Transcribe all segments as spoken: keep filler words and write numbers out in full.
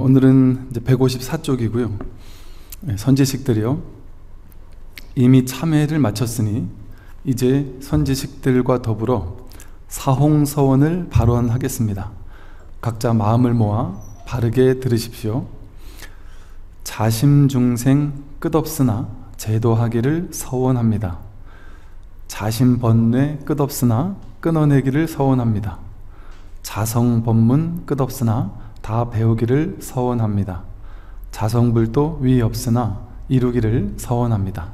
오늘은 이제 백오십사 쪽이고요. 선지식들이요. 이미 참회를 마쳤으니 이제 선지식들과 더불어 사홍서원을 발언하겠습니다. 각자 마음을 모아 바르게 들으십시오. 자심중생 끝없으나 제도하기를 서원합니다. 자심번뇌 끝없으나 끊어내기를 서원합니다. 자성법문 끝없으나 다 배우기를 서원합니다. 자성불도 위 없으나 이루기를 서원합니다.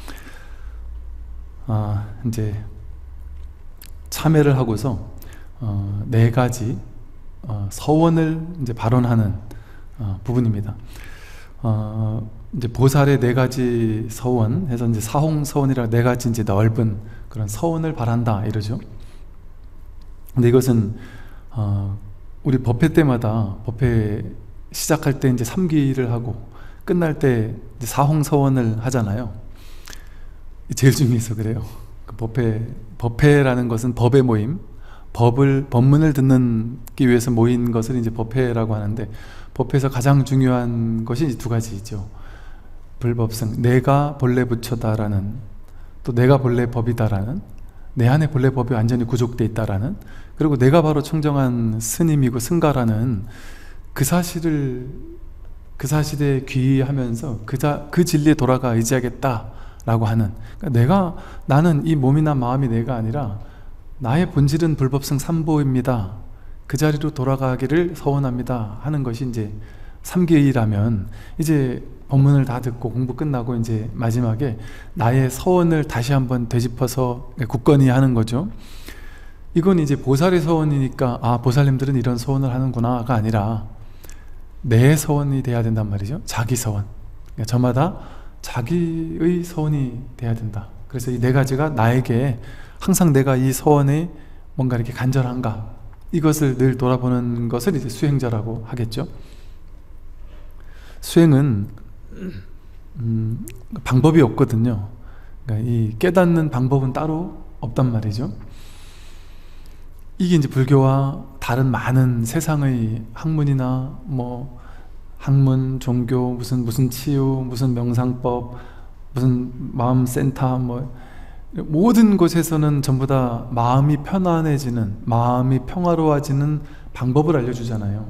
아, 이제 참회를 하고서 어, 네 가지 어, 서원을 이제 발언하는 어, 부분입니다. 어, 이제 보살의 네 가지 서원 해서 이제 사홍서원이라 네 가지 이제 넓은 그런 서원을 바란다 이러죠. 근데 이것은 어, 우리 법회 때마다 법회 시작할 때 이제 삼기를 하고 끝날 때 이제 사홍서원을 하잖아요. 제일 중요해서 그래요. 그 법회, 법회라는 것은 법의 모임, 법을, 법문을 듣기 위해서 모인 것을 이제 법회라고 하는데, 법회에서 가장 중요한 것이 이제 두 가지죠. 불법성, 내가 본래 부처다라는, 또 내가 본래 법이다라는, 내 안에 본래 법이 완전히 구족되어 있다라는, 그리고 내가 바로 청정한 스님이고 승가라는 그 사실을, 그 사실에 귀의하면서 그, 자, 그 진리에 돌아가 의지하겠다 라고 하는, 그러니까 내가, 나는 이 몸이나 마음이 내가 아니라 나의 본질은 불법성 삼보입니다. 그 자리로 돌아가기를 서원합니다 하는 것이 이제 삼기의라면, 이제 법문을 다 듣고 공부 끝나고 이제 마지막에 나의 서원을 다시 한번 되짚어서 굳건히 하는 거죠. 이건 이제 보살의 서원이니까 아, 보살님들은 이런 서원을 하는구나가 아니라 내 서원이 돼야 된단 말이죠. 자기 서원. 그러니까 저마다 자기의 서원이 돼야 된다. 그래서 이 네 가지가 나에게 항상 내가 이 서원에 뭔가 이렇게 간절한가, 이것을 늘 돌아보는 것을 이제 수행자라고 하겠죠. 수행은 음, 방법이 없거든요. 그러니까 이 깨닫는 방법은 따로 없단 말이죠. 이게 이제 불교와 다른 많은 세상의 학문이나 뭐 학문, 종교, 무슨 무슨 치유, 무슨 명상법, 무슨 마음센터, 뭐 모든 곳에서는 전부 다 마음이 편안해지는, 마음이 평화로워지는 방법을 알려주잖아요.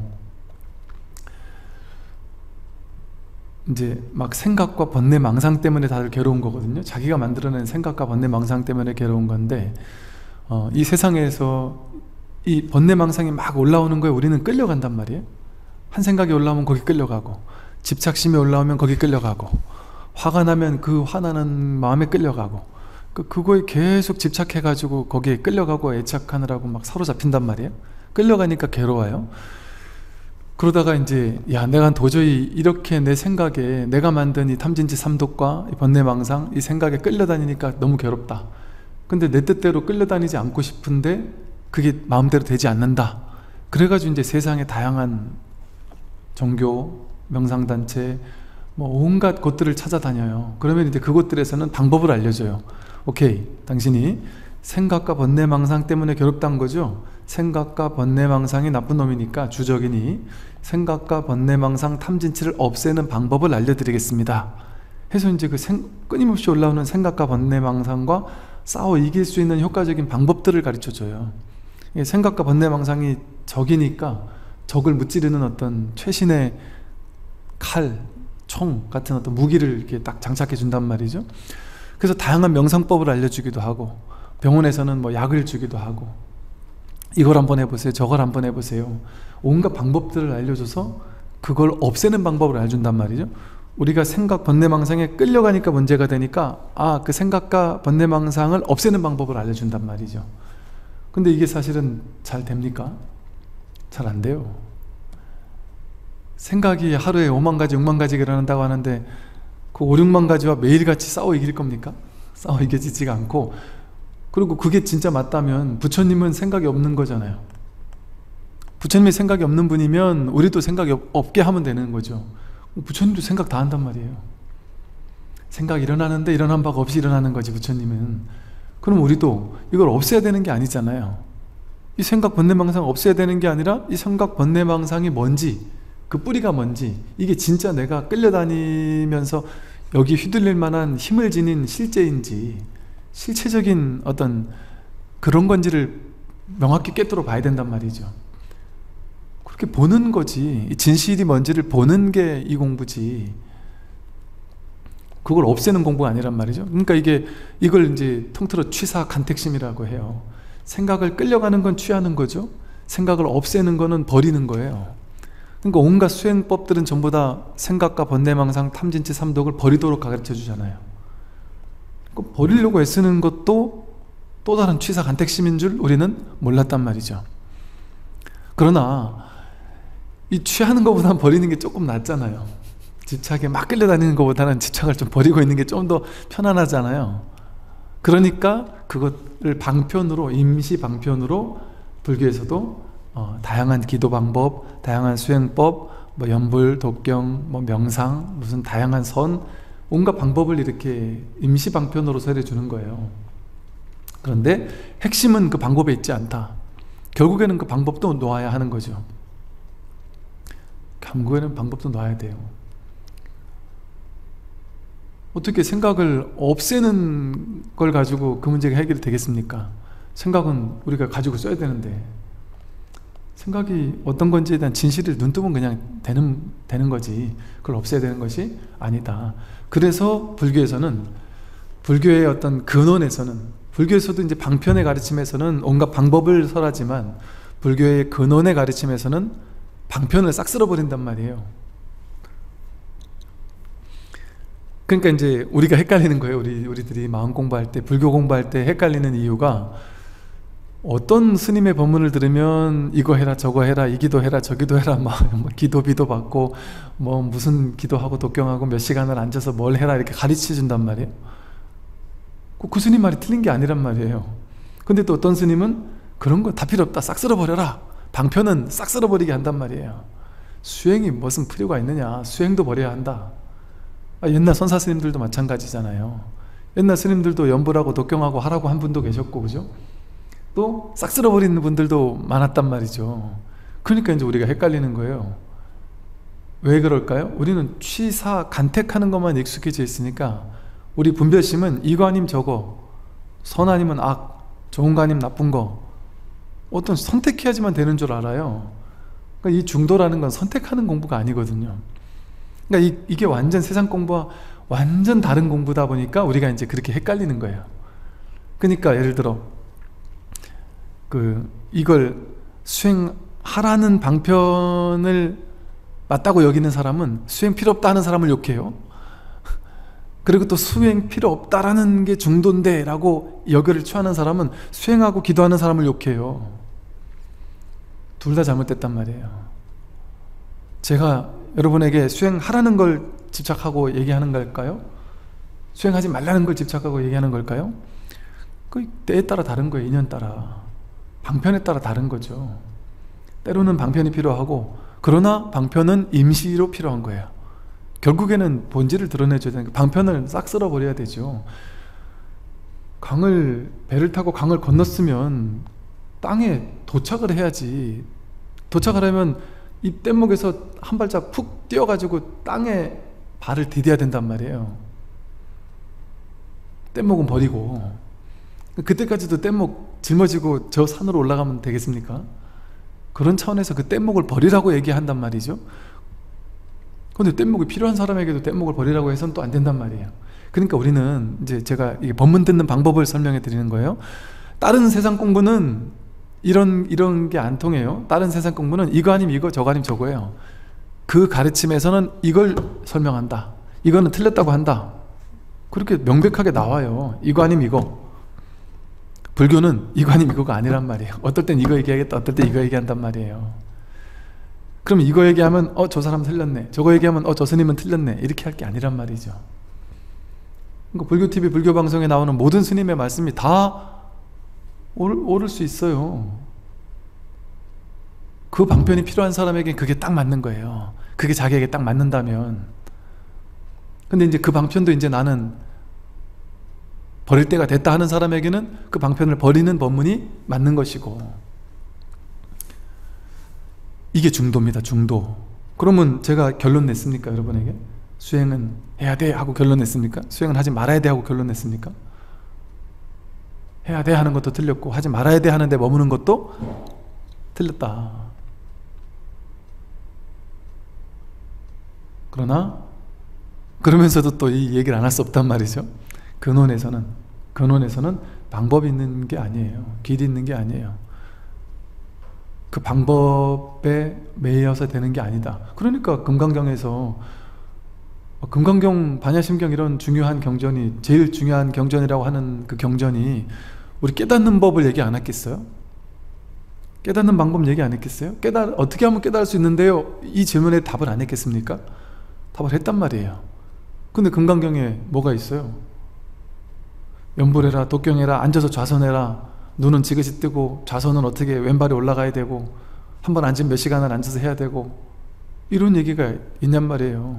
이제 막 생각과 번뇌 망상 때문에 다들 괴로운 거거든요. 자기가 만들어낸 생각과 번뇌 망상 때문에 괴로운 건데, 어, 이 세상에서 이 번뇌 망상이 막 올라오는 거에 우리는 끌려간단 말이에요. 한 생각이 올라오면 거기 끌려가고, 집착심이 올라오면 거기 끌려가고, 화가 나면 그 화나는 마음에 끌려가고, 그, 그거에 계속 집착해가지고 거기에 끌려가고 애착하느라고 막 사로잡힌단 말이에요. 끌려가니까 괴로워요. 그러다가 이제 야, 내가 도저히 이렇게 내 생각에, 내가 만든 이 탐진치 삼독과 이 번뇌망상, 이 생각에 끌려다니니까 너무 괴롭다. 근데 내 뜻대로 끌려다니지 않고 싶은데 그게 마음대로 되지 않는다. 그래가지고 이제 세상에 다양한 종교, 명상단체, 뭐 온갖 곳들을 찾아다녀요. 그러면 이제 그곳들에서는 방법을 알려줘요. 오케이, 당신이 생각과 번뇌망상 때문에 괴롭다는 거죠. 생각과 번뇌망상이 나쁜 놈이니까, 주적이니 생각과 번뇌망상 탐진치를 없애는 방법을 알려드리겠습니다 해서 이제 그 생, 끊임없이 올라오는 생각과 번뇌망상과 싸워 이길 수 있는 효과적인 방법들을 가르쳐줘요. 생각과 번뇌망상이 적이니까 적을 무찌르는 어떤 최신의 칼, 총 같은 어떤 무기를 이렇게 딱 장착해 준단 말이죠. 그래서 다양한 명상법을 알려주기도 하고, 병원에서는 뭐 약을 주기도 하고, 이걸 한번 해보세요, 저걸 한번 해보세요, 온갖 방법들을 알려줘서 그걸 없애는 방법을 알려준단 말이죠. 우리가 생각, 번뇌망상에 끌려가니까 문제가 되니까 아, 그 생각과 번뇌망상을 없애는 방법을 알려준단 말이죠. 근데 이게 사실은 잘 됩니까? 잘 안 돼요. 생각이 하루에 오만 가지, 육만 가지가 일어난다고 하는데 그 오, 육만 가지와 매일같이 싸워 이길 겁니까? 싸워 이겨지지가 않고, 그리고 그게 진짜 맞다면 부처님은 생각이 없는 거잖아요. 부처님이 생각이 없는 분이면 우리도 생각이 없게 하면 되는 거죠. 부처님도 생각 다 한단 말이에요. 생각이 일어나는데 일어난 바가 없이 일어나는 거지, 부처님은. 그럼 우리도 이걸 없애야 되는 게 아니잖아요. 이 생각 번뇌망상 없애야 되는 게 아니라 이 생각 번뇌망상이 뭔지 그 뿌리가 뭔지, 이게 진짜 내가 끌려다니면서 여기 휘둘릴 만한 힘을 지닌 실제인지, 실체적인 어떤 그런 건지를 명확히 꿰뚫어 봐야 된단 말이죠. 그렇게 보는 거지, 진실이 뭔지를 보는 게 이 공부지, 그걸 없애는 공부가 아니란 말이죠. 그러니까 이게, 이걸 이제 통틀어 취사 간택심이라고 해요. 생각을 끌려가는 건 취하는 거죠. 생각을 없애는 거는 버리는 거예요. 그러니까 온갖 수행법들은 전부 다 생각과 번뇌망상, 탐진치, 삼독을 버리도록 가르쳐 주잖아요. 그러니까 버리려고 애쓰는 것도 또 다른 취사 간택심인 줄 우리는 몰랐단 말이죠. 그러나 이 취하는 것보다는 버리는 게 조금 낫잖아요. 집착에 막 끌려다니는 것보다는 집착을 좀 버리고 있는 게 좀 더 편안하잖아요. 그러니까 그것을 방편으로, 임시 방편으로 불교에서도 어, 다양한 기도 방법, 다양한 수행법, 뭐 연불, 독경, 뭐 명상, 무슨 다양한 선, 온갖 방법을 이렇게 임시 방편으로 설해 주는 거예요. 그런데 핵심은 그 방법에 있지 않다. 결국에는 그 방법도 놓아야 하는 거죠. 결국에는 방법도 놔야 돼요. 어떻게 생각을 없애는 걸 가지고 그 문제가 해결이 되겠습니까? 생각은 우리가 가지고 써야 되는데, 생각이 어떤 건지에 대한 진실을 눈뜨면 그냥 되는, 되는 거지, 그걸 없애야 되는 것이 아니다. 그래서 불교에서는, 불교의 어떤 근원에서는, 불교에서도 이제 방편의 가르침에서는 온갖 방법을 설하지만 불교의 근원의 가르침에서는 방편을 싹 쓸어버린단 말이에요. 그러니까 이제 우리가 헷갈리는 거예요. 우리, 우리들이 마음 공부할 때, 불교 공부할 때 헷갈리는 이유가, 어떤 스님의 법문을 들으면 이거 해라 저거 해라 이 기도 해라 저 기도 해라 막 기도비도 받고 뭐 무슨 기도하고 독경하고 몇 시간을 앉아서 뭘 해라 이렇게 가르쳐 준단 말이에요. 그 스님 말이 틀린 게 아니란 말이에요. 근데 또 어떤 스님은 그런 거 다 필요 없다, 싹 쓸어버려라, 방편은 싹 쓸어버리게 한단 말이에요. 수행이 무슨 필요가 있느냐, 수행도 버려야 한다. 아, 옛날 선사 스님들도 마찬가지잖아요. 옛날 스님들도 연불하고 독경하고 하라고 한 분도 계셨고, 그죠? 또 싹 쓸어버리는 분들도 많았단 말이죠. 그러니까 이제 우리가 헷갈리는 거예요. 왜 그럴까요? 우리는 취사, 간택하는 것만 익숙해져 있으니까 우리 분별심은 이거 아니면 저거, 선 아니면 악, 좋은 거 아니면 나쁜 거, 어떤 선택해야지만 되는 줄 알아요. 그러니까 이 중도라는 건 선택하는 공부가 아니거든요. 그러니까 이, 이게 완전 세상 공부와 완전 다른 공부다 보니까 우리가 이제 그렇게 헷갈리는 거예요. 그러니까 예를 들어 그 이걸 수행하라는 방편을 맞다고 여기는 사람은 수행 필요 없다 하는 사람을 욕해요. 그리고 또 수행 필요 없다라는 게 중도인데 라고 여결을 취하는 사람은 수행하고 기도하는 사람을 욕해요. 둘 다 잘못됐단 말이에요. 제가 여러분에게 수행하라는 걸 집착하고 얘기하는 걸까요? 수행하지 말라는 걸 집착하고 얘기하는 걸까요? 그 때에 따라 다른 거예요. 인연 따라, 방편에 따라 다른 거죠. 때로는 방편이 필요하고, 그러나 방편은 임시로 필요한 거예요. 결국에는 본질을 드러내줘야 되니까 방편을 싹 쓸어버려야 되죠. 강을, 배를 타고 강을 건넜으면 땅에 도착을 해야지. 도착하려면 이 뗏목에서 한 발짝 푹 뛰어가지고 땅에 발을 디뎌야 된단 말이에요. 뗏목은 버리고. 그때까지도 뗏목 짊어지고 저 산으로 올라가면 되겠습니까? 그런 차원에서 그 뗏목을 버리라고 얘기한단 말이죠. 근데 뗏목이 필요한 사람에게도 뗏목을 버리라고 해서는 또 안 된단 말이에요. 그러니까 우리는 이제 제가 이게 법문 듣는 방법을 설명해 드리는 거예요. 다른 세상 공부는 이런 이런 게 안 통해요. 다른 세상 공부는 이거 아니면 이거, 저거 아니면 저거예요. 그 가르침에서는 이걸 설명한다, 이거는 틀렸다고 한다, 그렇게 명백하게 나와요. 이거 아니면 이거. 불교는 이거 아니면 이거가 아니란 말이에요. 어떨 땐 이거 얘기하겠다, 어떨 땐 이거 얘기한단 말이에요. 그럼 이거 얘기하면 어 저 사람 틀렸네, 저거 얘기하면 어 저 스님은 틀렸네, 이렇게 할 게 아니란 말이죠. 그러니까 불교티비 불교방송에 나오는 모든 스님의 말씀이 다 옳, 옳을 수 있어요. 그 방편이 필요한 사람에게 그게 딱 맞는 거예요. 그게 자기에게 딱 맞는다면. 근데 이제 그 방편도 이제 나는 버릴 때가 됐다 하는 사람에게는 그 방편을 버리는 법문이 맞는 것이고, 이게 중도입니다. 중도. 그러면 제가 결론 냈습니까? 여러분에게? 수행은 해야 돼 하고 결론 냈습니까? 수행은 하지 말아야 돼 하고 결론 냈습니까? 해야 돼 하는 것도 틀렸고 하지 말아야 돼 하는데 머무는 것도 틀렸다. 그러나 그러면서도 또 이 얘기를 안 할 수 없단 말이죠. 근원에서는 근원에서는 방법이 있는 게 아니에요. 길이 있는 게 아니에요. 그 방법에 매여서 되는 게 아니다. 그러니까 금강경에서 금강경, 반야심경 이런 중요한 경전이, 제일 중요한 경전이라고 하는 그 경전이 우리 깨닫는 법을 얘기 안 했겠어요? 깨닫는 방법 얘기 안 했겠어요? 깨달, 어떻게 하면 깨달을 수 있는데요? 이 질문에 답을 안 했겠습니까? 답을 했단 말이에요. 근데 금강경에 뭐가 있어요? 연불해라, 독경해라, 앉아서 좌선해라, 눈은 지그시 뜨고 좌선은 어떻게 왼발이 올라가야 되고 한 번 앉으면 몇 시간을 앉아서 해야 되고 이런 얘기가 있냔 말이에요.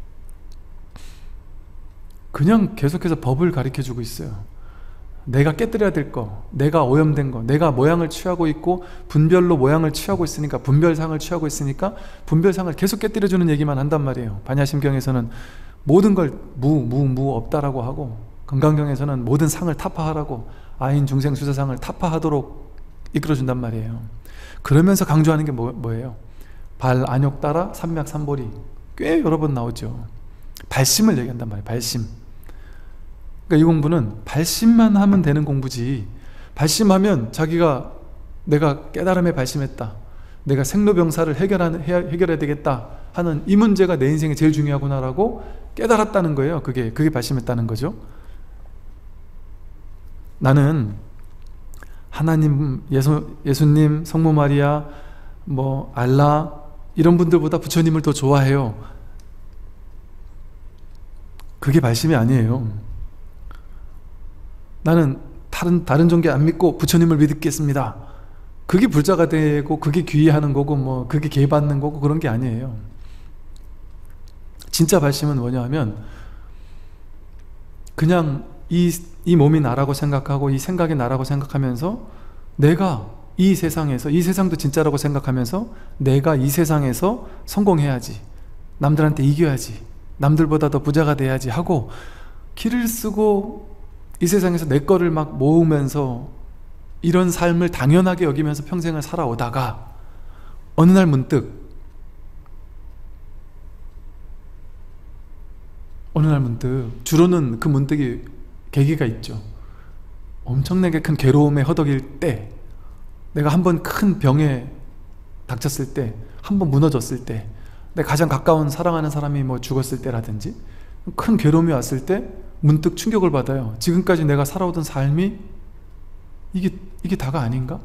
그냥 계속해서 법을 가르쳐주고 있어요. 내가 깨뜨려야 될 거, 내가 오염된 거, 내가 모양을 취하고 있고 분별로 모양을 취하고 있으니까, 분별상을 취하고 있으니까 분별상을 계속 깨뜨려주는 얘기만 한단 말이에요. 반야심경에서는 모든 걸 무, 무, 무 없다라고 하고, 금강경에서는 모든 상을 타파하라고, 아인 중생 수세상을 타파하도록 이끌어준단 말이에요. 그러면서 강조하는 게 뭐, 뭐예요? 발, 안욕 따라 삼맥 삼보리, 꽤 여러 번 나오죠. 발심을 얘기한단 말이에요. 발심. 그러니까 이 공부는 발심만 하면 되는 공부지, 발심하면 자기가 내가 깨달음에 발심했다, 내가 생로병사를 해결하는, 해결해야 되겠다 하는 이 문제가 내 인생에 제일 중요하구나 라고 깨달았다는 거예요. 그게 그게 발심했다는 거죠. 나는 하나님, 예수, 예수님, 성모 마리아, 뭐 알라 이런 분들보다 부처님을 더 좋아해요. 그게 발심이 아니에요. 나는 다른, 다른 종교 안 믿고 부처님을 믿겠습니다. 그게 불자가 되고 그게 귀의하는 거고 뭐 그게 개받는 거고 그런 게 아니에요. 진짜 발심은 뭐냐 하면 그냥 이, 이 몸이 나라고 생각하고 이 생각이 나라고 생각하면서 내가 이 세상에서, 이 세상도 진짜라고 생각하면서 내가 이 세상에서 성공해야지, 남들한테 이겨야지, 남들보다 더 부자가 돼야지 하고 기를 쓰고 이 세상에서 내 거를 막 모으면서 이런 삶을 당연하게 여기면서 평생을 살아오다가 어느 날 문득 어느 날 문득 주로는 그 문득이 계기가 있죠. 엄청나게 큰 괴로움에 허덕일 때, 내가 한번 큰 병에 닥쳤을 때, 한번 무너졌을 때, 내 가장 가까운 사랑하는 사람이 뭐 죽었을 때라든지 큰 괴로움이 왔을 때 문득 충격을 받아요. 지금까지 내가 살아오던 삶이 이게, 이게 다가 아닌가?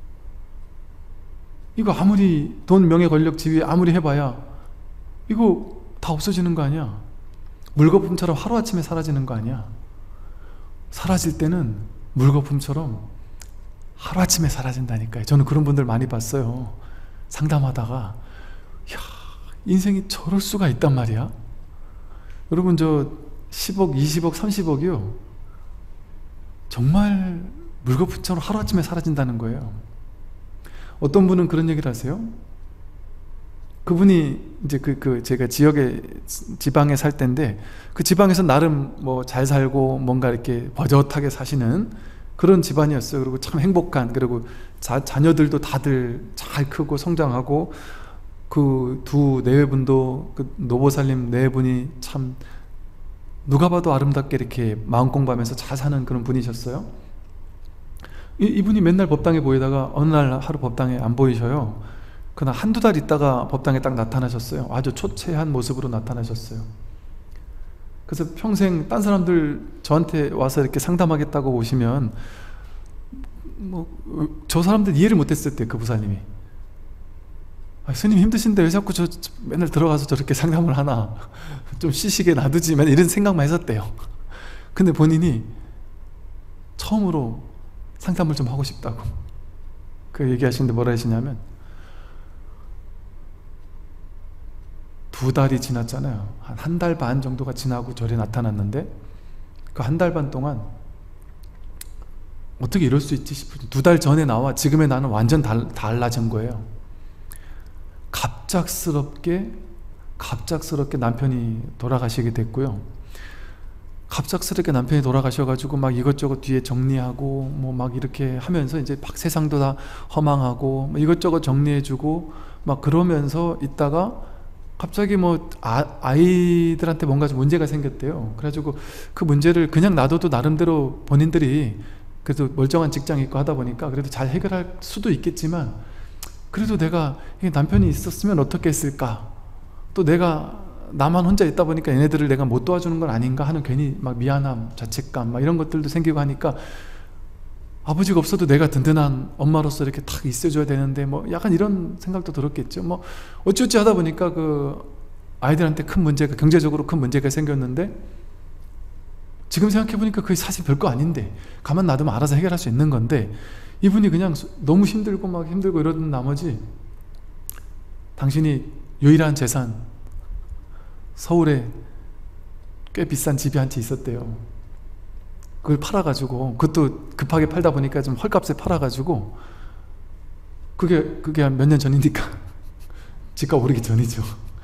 이거 아무리 돈, 명예, 권력, 지위 아무리 해봐야 이거 다 없어지는 거 아니야? 물거품처럼 하루아침에 사라지는 거 아니야? 사라질 때는 물거품처럼 하루아침에 사라진다니까요. 저는 그런 분들 많이 봤어요. 상담하다가 이야, 인생이 저럴 수가 있단 말이야? 여러분, 저 십억, 이십억, 삼십억이요 정말 물거품처럼 하루아침에 사라진다는 거예요. 어떤 분은 그런 얘기를 하세요. 그분이 이제 그, 그 제가 지역에, 지방에 살 때인데 그 지방에서 나름 뭐 잘 살고 뭔가 이렇게 버젓하게 사시는 그런 집안이었어요. 그리고 참 행복한, 그리고 자, 자녀들도 다들 잘 크고 성장하고 그 두 내외분도, 그 노보살님 내외분이 참 누가 봐도 아름답게 이렇게 마음 공부하면서 잘 사는 그런 분이셨어요. 이, 이분이 맨날 법당에 보이다가 어느 날 하루 법당에 안 보이셔요. 그러나 한두 달 있다가 법당에 딱 나타나셨어요. 아주 초췌한 모습으로 나타나셨어요. 그래서 평생 딴 사람들 저한테 와서 이렇게 상담하겠다고 오시면 뭐 저 사람들 이해를 못했을 때 그 부사님이 아, 스님 힘드신데 왜 자꾸 저, 저 맨날 들어가서 저렇게 상담을 하나, 좀 쉬시게 놔두지, 맨 이런 생각만 했었대요. 근데 본인이 처음으로 상담을 좀 하고 싶다고 그 얘기하시는데 뭐라 하시냐면, 두 달이 지났잖아요. 한 한 달 반 정도가 지나고 절에 나타났는데 그 한 달 반 동안 어떻게 이럴 수 있지 싶어요. 두 달 전에 나와 지금의 나는 완전 달, 달라진 거예요. 갑 갑작스럽게 갑작스럽게 남편이 돌아가시게 됐고요. 갑작스럽게 남편이 돌아가셔가지고 막 이것저것 뒤에 정리하고 뭐 막 이렇게 하면서 이제 막 세상도 다 허망하고 뭐 이것저것 정리해주고 막 그러면서 있다가 갑자기 뭐 아, 아이들한테 뭔가 좀 문제가 생겼대요. 그래가지고 그 문제를 그냥 놔둬도 나름대로 본인들이 그래도 멀쩡한 직장 있고 하다 보니까 그래도 잘 해결할 수도 있겠지만, 그래도 내가 남편이 있었으면 어떻게 했을까, 또 내가 나만 혼자 있다 보니까 얘네들을 내가 못 도와주는 건 아닌가 하는 괜히 막 미안함, 자책감 막 이런 것들도 생기고 하니까, 아버지가 없어도 내가 든든한 엄마로서 이렇게 탁 있어줘야 되는데 뭐 약간 이런 생각도 들었겠죠. 뭐 어찌어찌 하다 보니까 그 아이들한테 큰 문제가, 경제적으로 큰 문제가 생겼는데, 지금 생각해보니까 그게 사실 별거 아닌데 가만 놔두면 알아서 해결할 수 있는 건데, 이분이 그냥 너무 힘들고 막 힘들고 이러던 나머지 당신이 유일한 재산, 서울에 꽤 비싼 집이 한 채 있었대요. 그걸 팔아가지고, 그것도 급하게 팔다 보니까 좀 헐값에 팔아가지고, 그게 그게 한 몇 년 전이니까 집값 오르기 전이죠.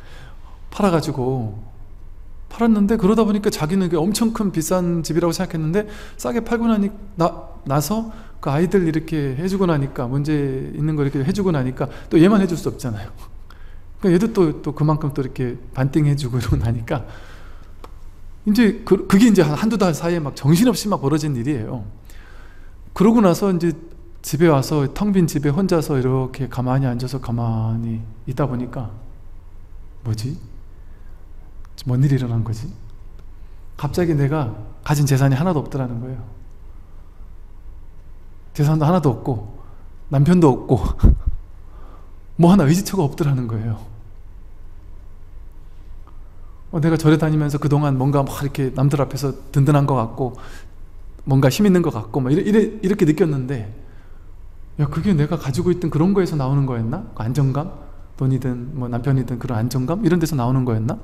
팔아가지고 팔았는데, 그러다 보니까 자기는 그게 엄청 큰 비싼 집이라고 생각했는데 싸게 팔고 나니, 나, 나서 그 아이들 이렇게 해주고 나니까, 문제 있는 거 이렇게 해주고 나니까 또 얘만 해줄 수 없잖아요. 그러니까 얘도 또, 또 그만큼 또 이렇게 반띵 해주고 이러고 나니까 이제 그, 그게 이제 한 한두 달 사이에 막 정신없이 막 벌어진 일이에요. 그러고 나서 이제 집에 와서 텅 빈 집에 혼자서 이렇게 가만히 앉아서 가만히 있다 보니까, 뭐지? 뭔 일이 일어난 거지? 갑자기 내가 가진 재산이 하나도 없더라는 거예요. 재산도 하나도 없고 남편도 없고 뭐 하나 의지처가 없더라는 거예요. 어, 내가 절에 다니면서 그동안 뭔가 막 이렇게 남들 앞에서 든든한 것 같고 뭔가 힘 있는 것 같고 막 이래, 이래, 이렇게 느꼈는데, 야, 그게 내가 가지고 있던 그런 거에서 나오는 거였나? 그 안정감? 돈이든 뭐 남편이든 그런 안정감? 이런 데서 나오는 거였나?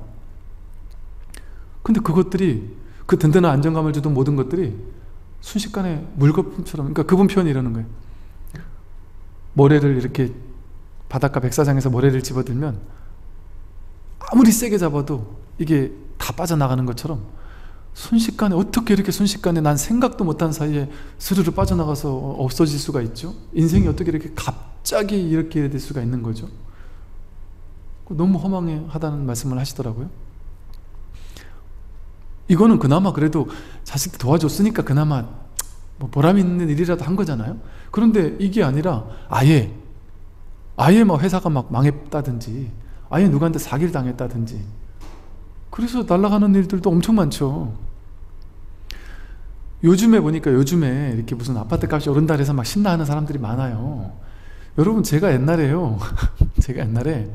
근데 그것들이, 그 든든한 안정감을 주던 모든 것들이 순식간에 물거품처럼, 그러니까 그분 표현이 이러는 거예요. 모래를 이렇게 바닷가 백사장에서 모래를 집어들면 아무리 세게 잡아도 이게 다 빠져나가는 것처럼, 순식간에, 어떻게 이렇게 순식간에 난 생각도 못한 사이에 스르르 빠져나가서 없어질 수가 있죠? 인생이 어떻게 이렇게 갑자기 이렇게 될 수가 있는 거죠? 너무 허망하다는 말씀을 하시더라고요. 이거는 그나마 그래도 자식 도와줬으니까 그나마 뭐 보람 있는 일이라도 한 거잖아요. 그런데 이게 아니라 아예 아예 막 회사가 막 망했다든지, 아예 누구한테 사기를 당했다든지, 그래서 날아가는 일들도 엄청 많죠. 요즘에 보니까, 요즘에 이렇게 무슨 아파트 값이 오른다 해서 막 신나하는 사람들이 많아요. 여러분, 제가 옛날에요 제가 옛날에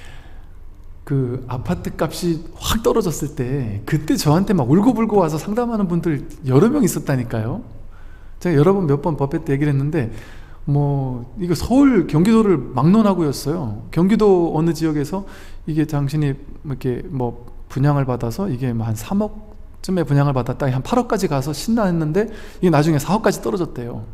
그 아파트 값이 확 떨어졌을 때, 그때 저한테 막 울고불고 와서 상담하는 분들 여러 명 있었다니까요. 제가 여러 번 몇 번 법회 때 얘기를 했는데, 뭐 이거 서울 경기도를 막론하고였어요. 경기도 어느 지역에서 이게 당신이 이렇게 뭐 분양을 받아서 이게 한 삼억쯤에 분양을 받았다 한 팔억까지 가서 신나했는데, 이게 나중에 사억까지 떨어졌대요.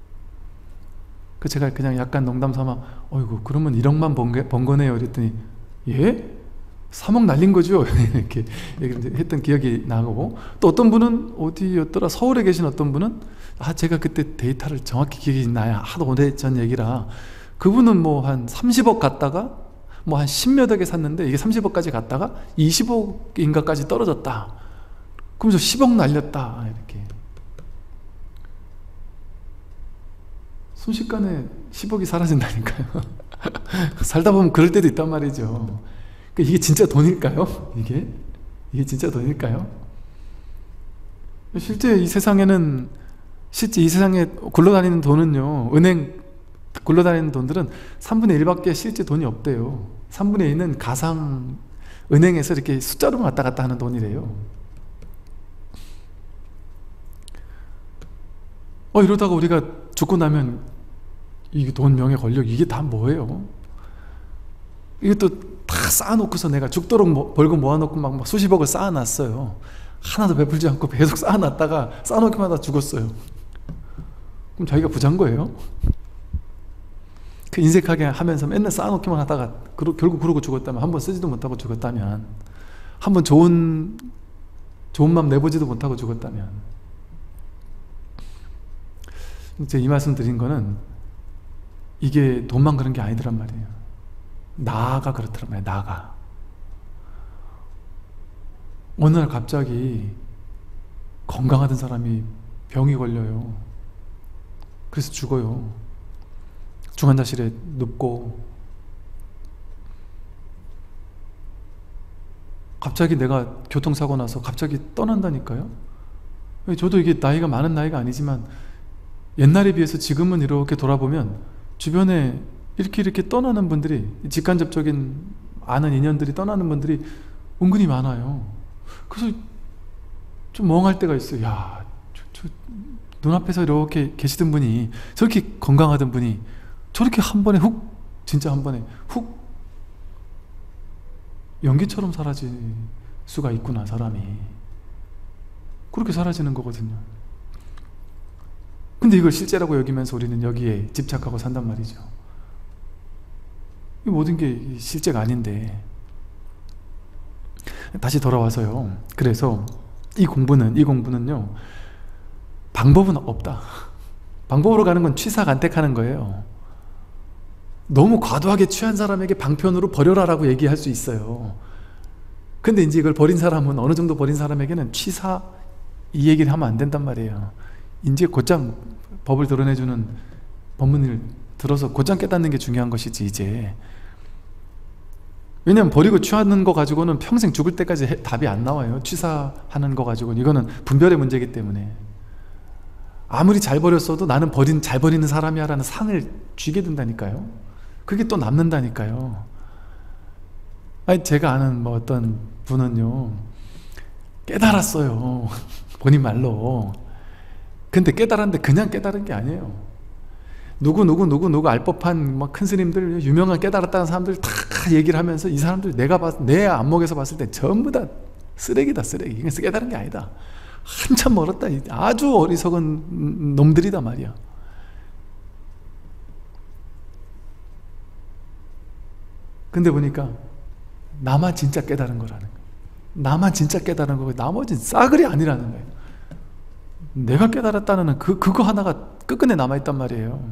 그 제가 그냥 약간 농담 삼아 어이구 그러면 일억만 번, 번 거네요 이랬더니, 예? 삼억 날린 거죠? 이렇게 했던 기억이 나고, 또 어떤 분은 어디였더라, 서울에 계신 어떤 분은, 아 제가 그때 데이터를 정확히 기억이 나야, 하도 오래전 얘기라, 그분은 뭐 한 삼십억 갔다가 뭐 한 십몇 억에 샀는데 이게 삼십억까지 갔다가 이십억인가까지 떨어졌다. 그러면서 십억 날렸다. 이렇게 순식간에 십억이 사라진다니까요. 살다 보면 그럴 때도 있단 말이죠. 이게 진짜 돈일까요? 이게? 이게 진짜 돈일까요? 실제 이 세상에는, 실제 이 세상에 굴러다니는 돈은요, 은행 굴러다니는 돈들은 삼분의 일밖에 실제 돈이 없대요. 삼분의 이는 가상 은행에서 이렇게 숫자로 왔다 갔다 하는 돈이래요. 어 이러다가 우리가 죽고 나면 이게 돈, 명예, 권력 이게 다 뭐예요? 이것도 다 쌓아놓고서 내가 죽도록 뭐, 벌금 모아놓고 막, 막 수십억을 쌓아놨어요. 하나도 베풀지 않고 계속 쌓아놨다가 쌓아놓기만 하다 죽었어요. 그럼 자기가 부자인 거예요? 그 인색하게 하면서 맨날 쌓아놓기만 하다가 결국 그러고 죽었다면, 한번 쓰지도 못하고 죽었다면, 한번 좋은 좋은 마음 내보지도 못하고 죽었다면. 이제 이 말씀 드린 거는 이게 돈만 그런 게 아니더란 말이에요. 나가 그렇더란 말이에요. 나가 어느 날 갑자기 건강하던 사람이 병이 걸려요. 그래서 죽어요. 중환자실에 눕고, 갑자기 내가 교통사고 나서 갑자기 떠난다니까요. 저도 이게 나이가 많은 나이가 아니지만 옛날에 비해서 지금은 이렇게 돌아보면 주변에 이렇게 이렇게 떠나는 분들이, 직간접적인 아는 인연들이 떠나는 분들이 은근히 많아요. 그래서 좀 멍할 때가 있어요. 야, 저, 저 눈앞에서 이렇게 계시던 분이, 저렇게 건강하던 분이 저렇게 한 번에 훅, 진짜 한 번에 훅 연기처럼 사라질 수가 있구나, 사람이. 그렇게 사라지는 거거든요. 근데 이걸 실제라고 여기면서 우리는 여기에 집착하고 산단 말이죠. 이 모든 게 실제가 아닌데. 다시 돌아와서요. 그래서 이 공부는, 이 공부는요, 방법은 없다. 방법으로 가는 건 취사간택하는 거예요. 너무 과도하게 취한 사람에게 방편으로 버려라라고 얘기할 수 있어요. 근데 이제 이걸 버린 사람은, 어느 정도 버린 사람에게는 취사, 이 얘기를 하면 안 된단 말이에요. 이제 곧장 법을 드러내주는 법문을 들어서 곧장 깨닫는 게 중요한 것이지, 이제. 왜냐면 버리고 취하는 거 가지고는 평생 죽을 때까지 해, 답이 안 나와요. 취사하는 거 가지고는. 이거는 분별의 문제이기 때문에. 아무리 잘 버렸어도 나는 버린, 잘 버리는 사람이야 라는 상을 쥐게 된다니까요. 그게 또 남는다니까요. 아니, 제가 아는 뭐 어떤 분은요, 깨달았어요. 본인 말로. 근데 깨달았는데 그냥 깨달은 게 아니에요. 누구 누구 누구 누구 알 법한 막 큰 스님들, 유명한 깨달았다는 사람들 다 얘기를 하면서, 이 사람들 내가 봤, 내 안목에서 봤을 때 전부 다 쓰레기다, 쓰레기. 이건 깨달은 게 아니다. 한참 멀었다. 아주 어리석은 놈들이다 말이야. 근데 보니까 나만 진짜 깨달은 거라는 거야. 나만 진짜 깨달은 거고 나머지는 싸그리 아니라는 거예요. 내가 깨달았다는 그, 그거 하나가 끝끝내 남아있단 말이에요.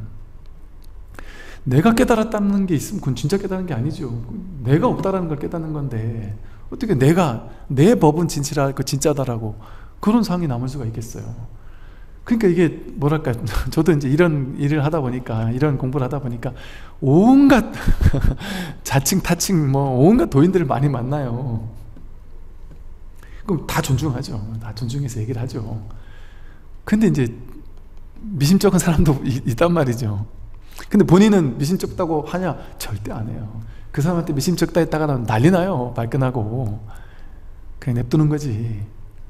내가 깨달았다는 게 있으면 그건 진짜 깨달은 게 아니죠. 내가 없다라는 걸 깨닫는 건데, 어떻게 내가, 내 법은 진실할 거 진짜다라고 그런 상황이 남을 수가 있겠어요. 그러니까 이게 뭐랄까, 저도 이제 이런 일을 하다 보니까, 이런 공부를 하다 보니까 온갖 자칭 타칭 뭐 온갖 도인들을 많이 만나요. 그럼 다 존중하죠. 다 존중해서 얘기를 하죠. 근데 이제 미심쩍은 사람도 있단 말이죠. 근데 본인은 미심쩍다고 하냐? 절대 안 해요. 그 사람한테 미심쩍다 했다가 난리 나요. 발끈하고. 그냥 냅두는 거지.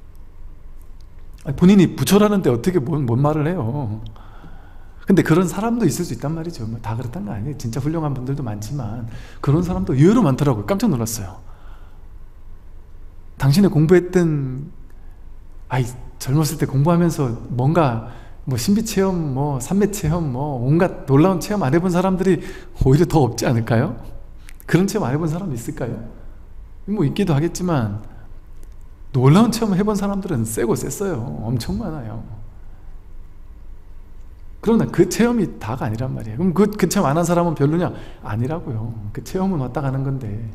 본인이 부처라는데 어떻게 뭔, 뭔 말을 해요. 근데 그런 사람도 있을 수 있단 말이죠. 뭐 다 그렇다는 거 아니에요. 진짜 훌륭한 분들도 많지만 그런 사람도 의외로 많더라고요. 깜짝 놀랐어요. 당신의 공부했던, 아이 젊었을 때 공부하면서 뭔가 뭐 신비체험, 뭐 삼매체험, 뭐 온갖 놀라운 체험 안 해본 사람들이 오히려 더 없지 않을까요? 그런 체험 안 해본 사람 있을까요? 뭐 있기도 하겠지만 놀라운 체험을 해본 사람들은 세고 셌어요. 엄청 많아요. 그러나 그 체험이 다가 아니란 말이에요. 그럼 그, 그 체험 안 한 사람은 별로냐? 아니라고요. 그 체험은 왔다 가는 건데.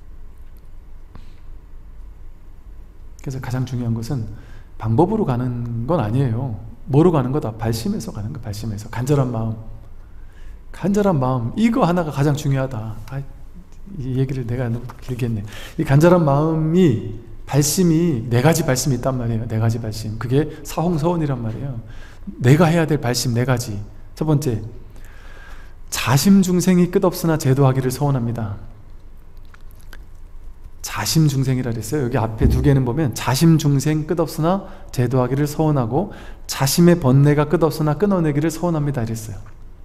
그래서 가장 중요한 것은 방법으로 가는 건 아니에요. 뭐로 가는 거다? 발심해서 가는 거. 발심해서. 간절한 마음. 간절한 마음. 이거 하나가 가장 중요하다. 아, 이 얘기를 내가 너무 길게 했네. 이 간절한 마음이, 발심이 네 가지 발심이 있단 말이에요. 네 가지 발심. 그게 사홍서원이란 말이에요. 내가 해야 될 발심 네 가지. 첫 번째, 자심중생이 끝없으나 제도하기를 서원합니다. 자심중생이라 그랬어요. 여기 앞에 두 개는 보면 자심중생 끝없으나 제도하기를 서원하고, 자심의 번뇌가 끝없으나 끊어내기를 서원합니다 이랬어요.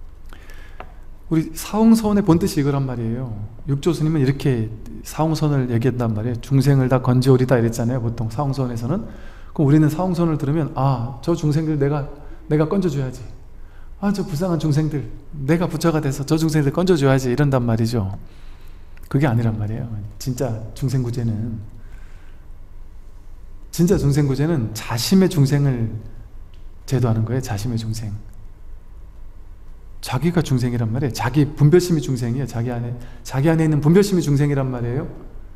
우리 사홍서원의 본뜻이 이거란 말이에요. 육조스님은 이렇게 사홍서원을 얘기한단 말이에요. 중생을 다 건지오리다 이랬잖아요. 보통 사홍서원에서는. 그럼 우리는 사홍서원을 들으면, 아, 저 중생들 내가 내가 건져줘야지. 아, 저 불쌍한 중생들, 내가 부처가 돼서 저 중생들 건져줘야지 이런단 말이죠. 그게 아니란 말이에요. 진짜 중생구제는 진짜 중생구제는 자심의 중생을 제도하는 거예요. 자심의 중생. 자기가 중생이란 말이에요. 자기 분별심이 중생이에요. 자기 안에 자기 안에 있는 분별심이 중생이란 말이에요.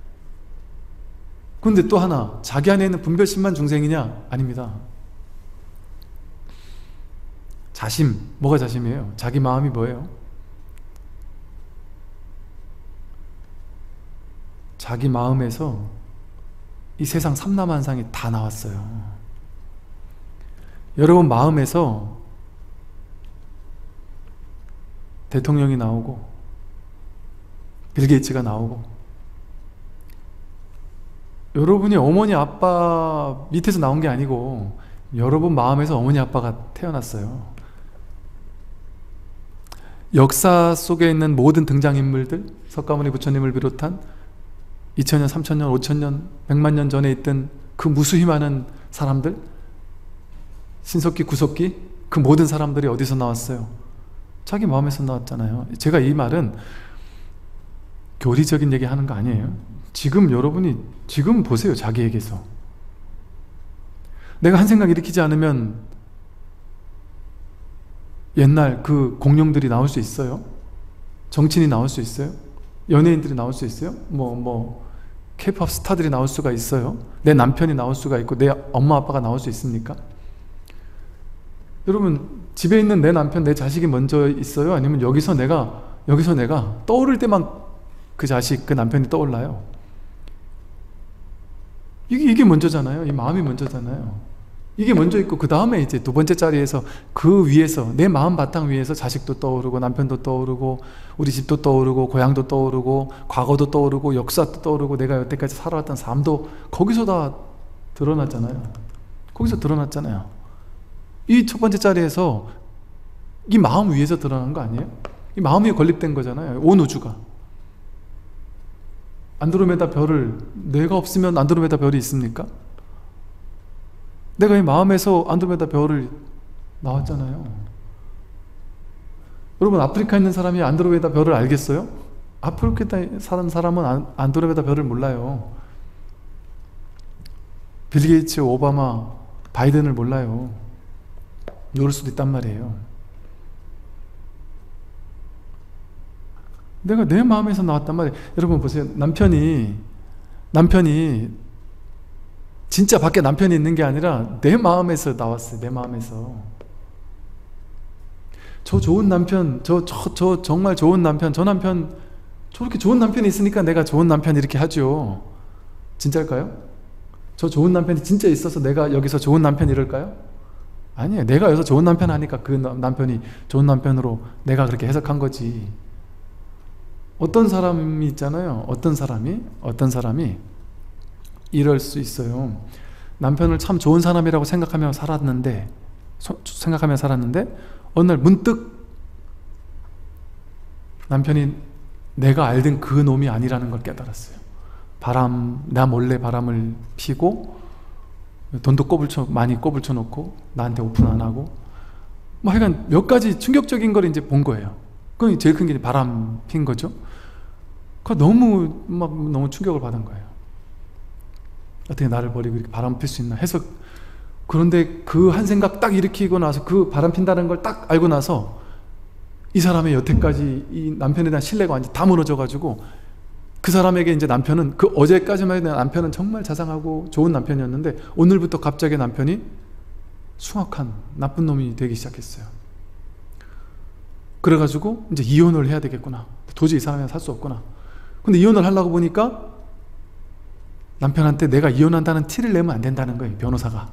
근데 또 하나, 자기 안에 있는 분별심만 중생이냐? 아닙니다. 자심, 뭐가 자심이에요? 자기 마음이 뭐예요? 자기 마음에서 이 세상 삼라만상이 다 나왔어요. 여러분 마음에서 대통령이 나오고 빌 게이츠가 나오고 여러분이 어머니 아빠 밑에서 나온 게 아니고 여러분 마음에서 어머니 아빠가 태어났어요. 역사 속에 있는 모든 등장인물들, 석가모니 부처님을 비롯한 이천 년, 삼천 년, 오천 년, 백만 년 전에 있던 그 무수히 많은 사람들, 신석기, 구석기, 그 모든 사람들이 어디서 나왔어요? 자기 마음에서 나왔잖아요. 제가 이 말은 교리적인 얘기 하는 거 아니에요. 지금 여러분이 지금 보세요. 자기에게서 내가 한 생각 일으키지 않으면 옛날 그 공룡들이 나올 수 있어요? 정치인이 나올 수 있어요? 연예인들이 나올 수 있어요? 뭐 뭐 케이팝 스타들이 나올 수가 있어요? 내 남편이 나올 수가 있고 내 엄마 아빠가 나올 수 있습니까? 여러분 집에 있는 내 남편, 내 자식이 먼저 있어요? 아니면 여기서 내가 여기서 내가 떠오를 때만 그 자식, 그 남편이 떠올라요? 이게, 이게 먼저잖아요. 이 마음이 먼저잖아요. 이게 먼저 있고 그 다음에 이제 두 번째 자리에서 그 위에서 내 마음 바탕 위에서 자식도 떠오르고 남편도 떠오르고 우리 집도 떠오르고 고향도 떠오르고 과거도 떠오르고 역사도 떠오르고 내가 여태까지 살아왔던 삶도 거기서 다 드러났잖아요. 거기서 드러났잖아요. 이 첫 번째 자리에서 이 마음 위에서 드러난 거 아니에요? 이 마음 위에 건립된 거잖아요. 온 우주가. 안드로메다 별을 내가 없으면 안드로메다 별이 있습니까? 내가 이 마음에서 안드로메다 별을 나왔잖아요. 여러분 아프리카에 있는 사람이 안드로메다 별을 알겠어요? 아프리카에 사는 사람은 안드로메다 별을 몰라요. 빌 게이츠, 오바마, 바이든을 몰라요. 모를 수도 있단 말이에요. 내가 내 마음에서 나왔단 말이에요. 여러분 보세요. 남편이 남편이 진짜 밖에 남편이 있는 게 아니라 내 마음에서 나왔어요. 내 마음에서. 저 좋은 남편, 저, 저, 저 정말 좋은 남편, 저 남편 저렇게 좋은 남편이 있으니까 내가 좋은 남편 이렇게 하죠. 진짜일까요? 저 좋은 남편이 진짜 있어서 내가 여기서 좋은 남편 이럴까요? 아니에요. 내가 여기서 좋은 남편 하니까 그 남편이 좋은 남편으로 내가 그렇게 해석한 거지. 어떤 사람이 있잖아요. 어떤 사람이 어떤 사람이 이럴 수 있어요. 남편을 참 좋은 사람이라고 생각하며 살았는데 생각하며 살았는데 어느 날 문득 남편이 내가 알던 그 놈이 아니라는 걸 깨달았어요. 바람, 나 몰래 바람을 피고 돈도 꼬불쳐 많이 꼬불쳐 놓고 나한테 오픈 안 하고 뭐 하여간 몇 가지 충격적인 걸 이제 본 거예요. 그건 제일 큰 게 바람 핀 거죠. 그 너무 막 너무 충격을 받은 거예요. 어떻게 나를 버리고 이렇게 바람 필 수 있나 해서. 그런데 그 한 생각 딱 일으키고 나서 그 바람 핀다는 걸 딱 알고 나서 이 사람의 여태까지 이 남편에 대한 신뢰가 완전 다 무너져 가지고 그 사람에게 이제 남편은 그 어제까지만 해도 남편은 정말 자상하고 좋은 남편이었는데 오늘부터 갑자기 남편이 숭악한 나쁜 놈이 되기 시작했어요. 그래가지고 이제 이혼을 해야 되겠구나. 도저히 이 사람이랑 살 수 없구나. 근데 이혼을 하려고 보니까 남편한테 내가 이혼한다는 티를 내면 안 된다는 거예요. 변호사가.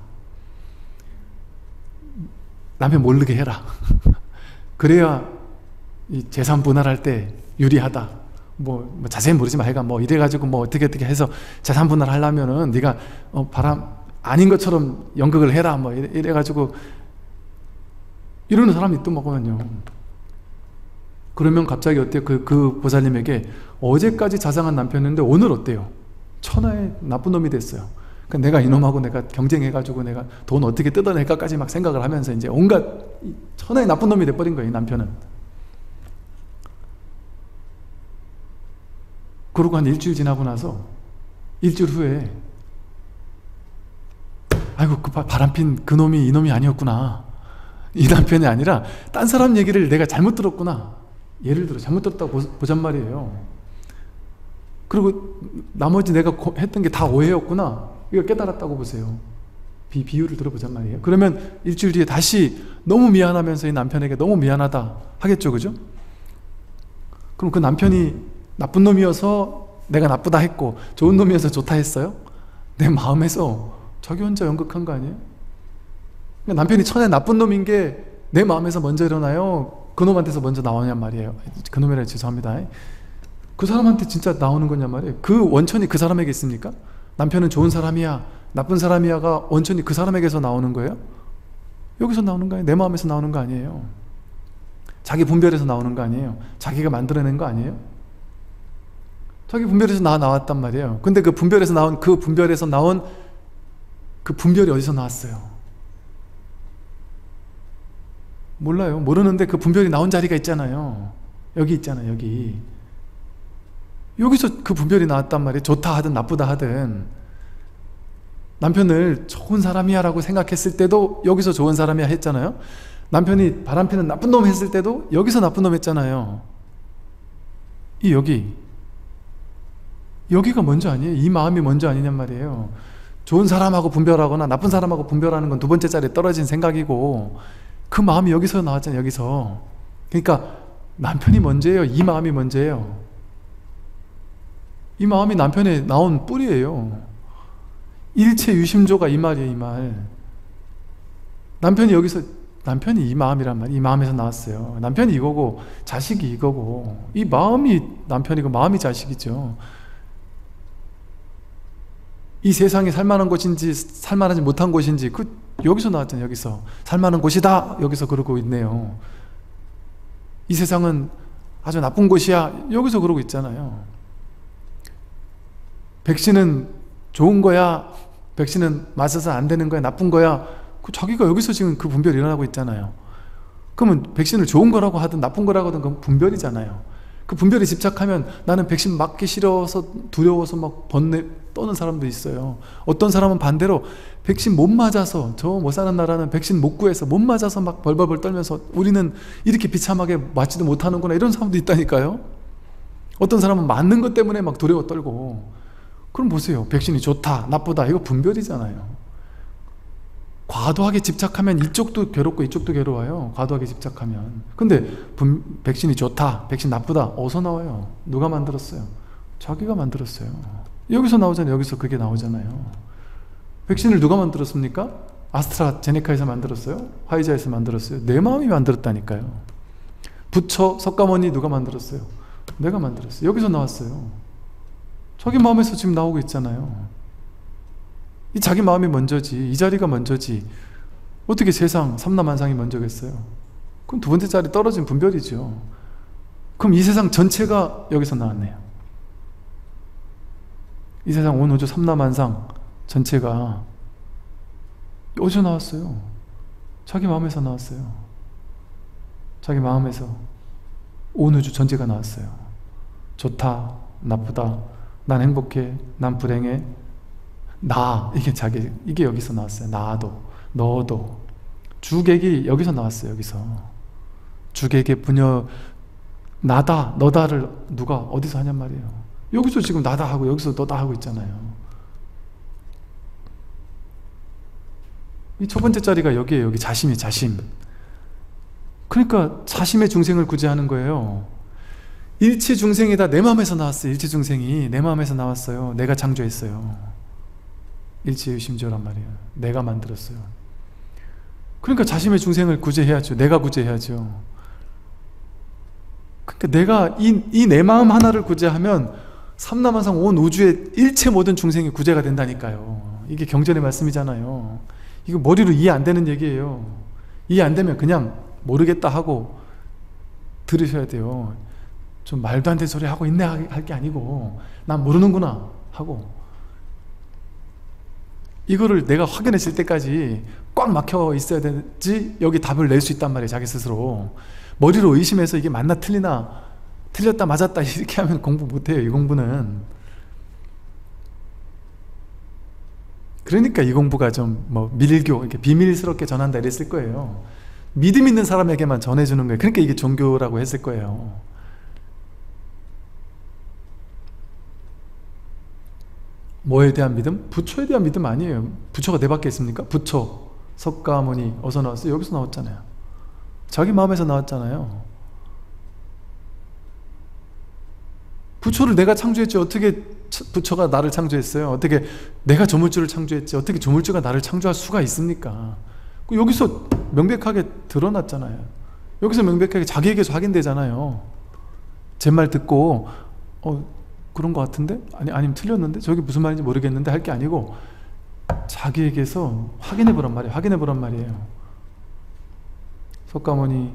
남편 모르게 해라. 그래야 이 재산 분할할 때 유리하다. 뭐, 뭐 자세히 모르지만 하여간 뭐 이래가지고 뭐 어떻게 어떻게 해서 재산 분할하려면은 네가 어, 바람 아닌 것처럼 연극을 해라. 뭐 이래, 이래가지고 이러는 사람이 또 먹으면요. 그러면 갑자기 어때요? 그, 그 보살님에게 어제까지 자상한 남편이었는데 오늘 어때요? 천하의 나쁜 놈이 됐어요. 그러니까 내가 이놈하고 내가 경쟁해가지고 내가 돈 어떻게 뜯어낼까까지 막 생각을 하면서 이제 온갖 천하의 나쁜 놈이 돼버린 거예요, 이 남편은. 그러고 한 일주일 지나고 나서 일주일 후에 아이고 그 바람핀 그 놈이 이 놈이 아니었구나, 이 남편이 아니라 딴 사람 얘기를 내가 잘못 들었구나, 예를 들어 잘못 들었다고 보잔 말이에요. 그리고 나머지 내가 했던 게 다 오해였구나, 이거 깨달았다고 보세요. 비, 비유를 들어보잔 말이에요. 그러면 일주일 뒤에 다시 너무 미안하면서 이 남편에게 너무 미안하다 하겠죠, 그죠? 그럼 그 남편이 나쁜 놈이어서 내가 나쁘다 했고 좋은 놈이어서 좋다 했어요? 내 마음에서 자기 혼자 연극한 거 아니에요? 그러니까 남편이 천에 나쁜 놈인 게 내 마음에서 먼저 일어나요? 그 놈한테서 먼저 나오냔 말이에요. 그 놈이라 죄송합니다. 그 사람한테 진짜 나오는 거냔 말이에요. 그 원천이 그 사람에게 있습니까? 남편은 좋은 사람이야, 나쁜 사람이야가 원천이 그 사람에게서 나오는 거예요? 여기서 나오는 거 아니에요? 내 마음에서 나오는 거 아니에요? 자기 분별에서 나오는 거 아니에요? 자기가 만들어낸 거 아니에요? 자기 분별에서 나 나왔단 말이에요. 근데 그 분별에서 나온 그 분별에서 나온 그 분별이 어디서 나왔어요? 몰라요. 모르는데 그 분별이 나온 자리가 있잖아요. 여기 있잖아요, 여기. 여기서 그 분별이 나왔단 말이에요. 좋다 하든 나쁘다 하든. 남편을 좋은 사람이야 라고 생각했을 때도 여기서 좋은 사람이야 했잖아요. 남편이 바람피는 나쁜 놈 했을 때도 여기서 나쁜 놈 했잖아요. 이 여기 여기가 먼저 아니에요? 이 마음이 먼저 아니냔 말이에요. 좋은 사람하고 분별하거나 나쁜 사람하고 분별하는 건 두 번째 자리에 떨어진 생각이고, 그 마음이 여기서 나왔잖아요, 여기서. 그러니까 남편이 먼저예요? 이 마음이 먼저예요? 이 마음이 남편에 나온 뿌리예요. 일체 유심조가 이 말이에요, 이 말. 남편이 여기서, 남편이 이 마음이란 말이에요. 이 마음에서 나왔어요. 남편이 이거고 자식이 이거고, 이 마음이 남편이고 마음이 자식이죠. 이 세상이 살만한 곳인지 살만하지 못한 곳인지 그 여기서 나왔잖아요. 여기서 살만한 곳이다, 여기서 그러고 있네요. 이 세상은 아주 나쁜 곳이야, 여기서 그러고 있잖아요. 백신은 좋은 거야, 백신은 맞아서 안 되는 거야, 나쁜 거야, 그 자기가 여기서 지금 그 분별이 일어나고 있잖아요. 그러면 백신을 좋은 거라고 하든 나쁜 거라고 하든 그건 분별이잖아요. 그 분별에 집착하면 나는 백신 맞기 싫어서 두려워서 막 번뇌 떠는 사람도 있어요. 어떤 사람은 반대로 백신 못 맞아서, 저 못 사는 나라는 백신 못 구해서 못 맞아서 막 벌벌벌 떨면서 우리는 이렇게 비참하게 맞지도 못하는구나, 이런 사람도 있다니까요. 어떤 사람은 맞는 것 때문에 막 두려워 떨고. 그럼 보세요, 백신이 좋다 나쁘다 이거 분별이잖아요. 과도하게 집착하면 이쪽도 괴롭고 이쪽도 괴로워요. 과도하게 집착하면. 근데 분, 백신이 좋다 백신 나쁘다 어디서 나와요? 누가 만들었어요? 자기가 만들었어요. 여기서 나오잖아요. 여기서 그게 나오잖아요. 백신을 누가 만들었습니까? 아스트라제네카에서 만들었어요? 화이자에서 만들었어요? 내 마음이 만들었다니까요. 부처, 석가모니 누가 만들었어요? 내가 만들었어요. 여기서 나왔어요. 자기 마음에서 지금 나오고 있잖아요. 이 자기 마음이 먼저지, 이 자리가 먼저지. 어떻게 세상 삼라만상이 먼저겠어요? 그럼 두 번째 자리 떨어진 분별이죠. 그럼 이 세상 전체가 여기서 나왔네요. 이 세상 온 우주 삼라만상 전체가 어디서 나왔어요? 자기 마음에서 나왔어요. 자기 마음에서 온 우주 전체가 나왔어요. 좋다, 나쁘다, 난 행복해, 난 불행해, 나, 이게 자기, 이게 여기서 나왔어요. 나도, 너도. 주객이 여기서 나왔어요. 여기서. 주객의 분여, 나다, 너다를 누가 어디서 하냔 말이에요. 여기서 지금 나다 하고 여기서 너다 하고 있잖아요. 이 첫 번째 자리가 여기에요. 여기 자심이 자심. 그러니까 자심의 중생을 구제하는 거예요. 일체 중생이 다 내 마음에서 나왔어요. 일체 중생이 내 마음에서 나왔어요. 내가 창조했어요. 일체유심조란 말이에요. 내가 만들었어요. 그러니까 자심의 중생을 구제해야죠. 내가 구제해야죠. 그러니까 내가 이 이 내 마음 하나를 구제하면 삼라만상 온 우주의 일체 모든 중생이 구제가 된다니까요. 이게 경전의 말씀이잖아요. 이거 머리로 이해 안 되는 얘기예요. 이해 안 되면 그냥 모르겠다 하고 들으셔야 돼요. 좀 말도 안 되는 소리 하고 있네 할 게 아니고 난 모르는구나 하고. 이거를 내가 확인했을 때까지 꽉 막혀 있어야 되지 여기 답을 낼 수 있단 말이에요. 자기 스스로 머리로 의심해서 이게 맞나 틀리나 틀렸다 맞았다 이렇게 하면 공부 못해요. 이 공부는. 그러니까 이 공부가 좀 뭐 밀교 이렇게 비밀스럽게 전한다 이랬을 거예요. 믿음 있는 사람에게만 전해주는 거예요. 그러니까 이게 종교라고 했을 거예요. 뭐에 대한 믿음? 부처에 대한 믿음 아니에요. 부처가 내 밖에 있습니까? 부처, 석가모니 어디서 나왔어요? 여기서 나왔잖아요. 자기 마음에서 나왔잖아요. 부처를 내가 창조했지 어떻게 부처가 나를 창조했어요? 어떻게 내가 조물주를 창조했지 어떻게 조물주가 나를 창조할 수가 있습니까? 여기서 명백하게 드러났잖아요. 여기서 명백하게 자기에게서 확인되잖아요. 제 말 듣고 어 그런 것 같은데? 아니, 아니면 틀렸는데? 저게 무슨 말인지 모르겠는데 할 게 아니고 자기에게서 확인해 보란 말이에요. 확인해 보란 말이에요. 석가모니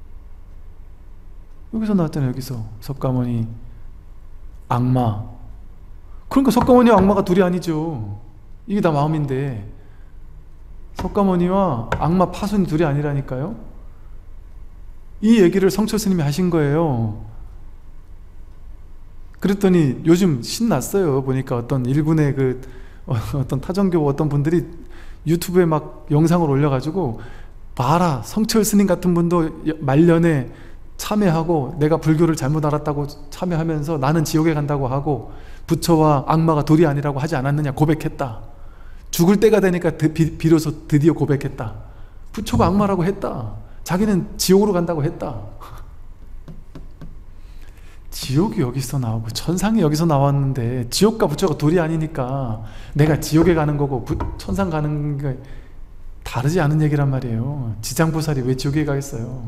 여기서 나왔잖아요. 여기서 석가모니 악마. 그러니까 석가모니와 악마가 둘이 아니죠. 이게 다 마음인데 석가모니와 악마 파손이 둘이 아니라니까요. 이 얘기를 성철 스님이 하신 거예요. 그랬더니 요즘 신났어요. 보니까 어떤 일본의 그 어떤 타종교 어떤 분들이 유튜브에 막 영상을 올려가지고 봐라 성철 스님 같은 분도 말년에 참회하고 내가 불교를 잘못 알았다고 참회하면서 나는 지옥에 간다고 하고 부처와 악마가 둘이 아니라고 하지 않았느냐 고백했다. 죽을 때가 되니까 비, 비로소 드디어 고백했다. 부처가 악마라고 했다. 자기는 지옥으로 간다고 했다. 지옥이 여기서 나오고 천상이 여기서 나왔는데 지옥과 부처가 둘이 아니니까 내가 지옥에 가는 거고 부, 천상 가는 게 다르지 않은 얘기란 말이에요. 지장보살이 왜 지옥에 가겠어요?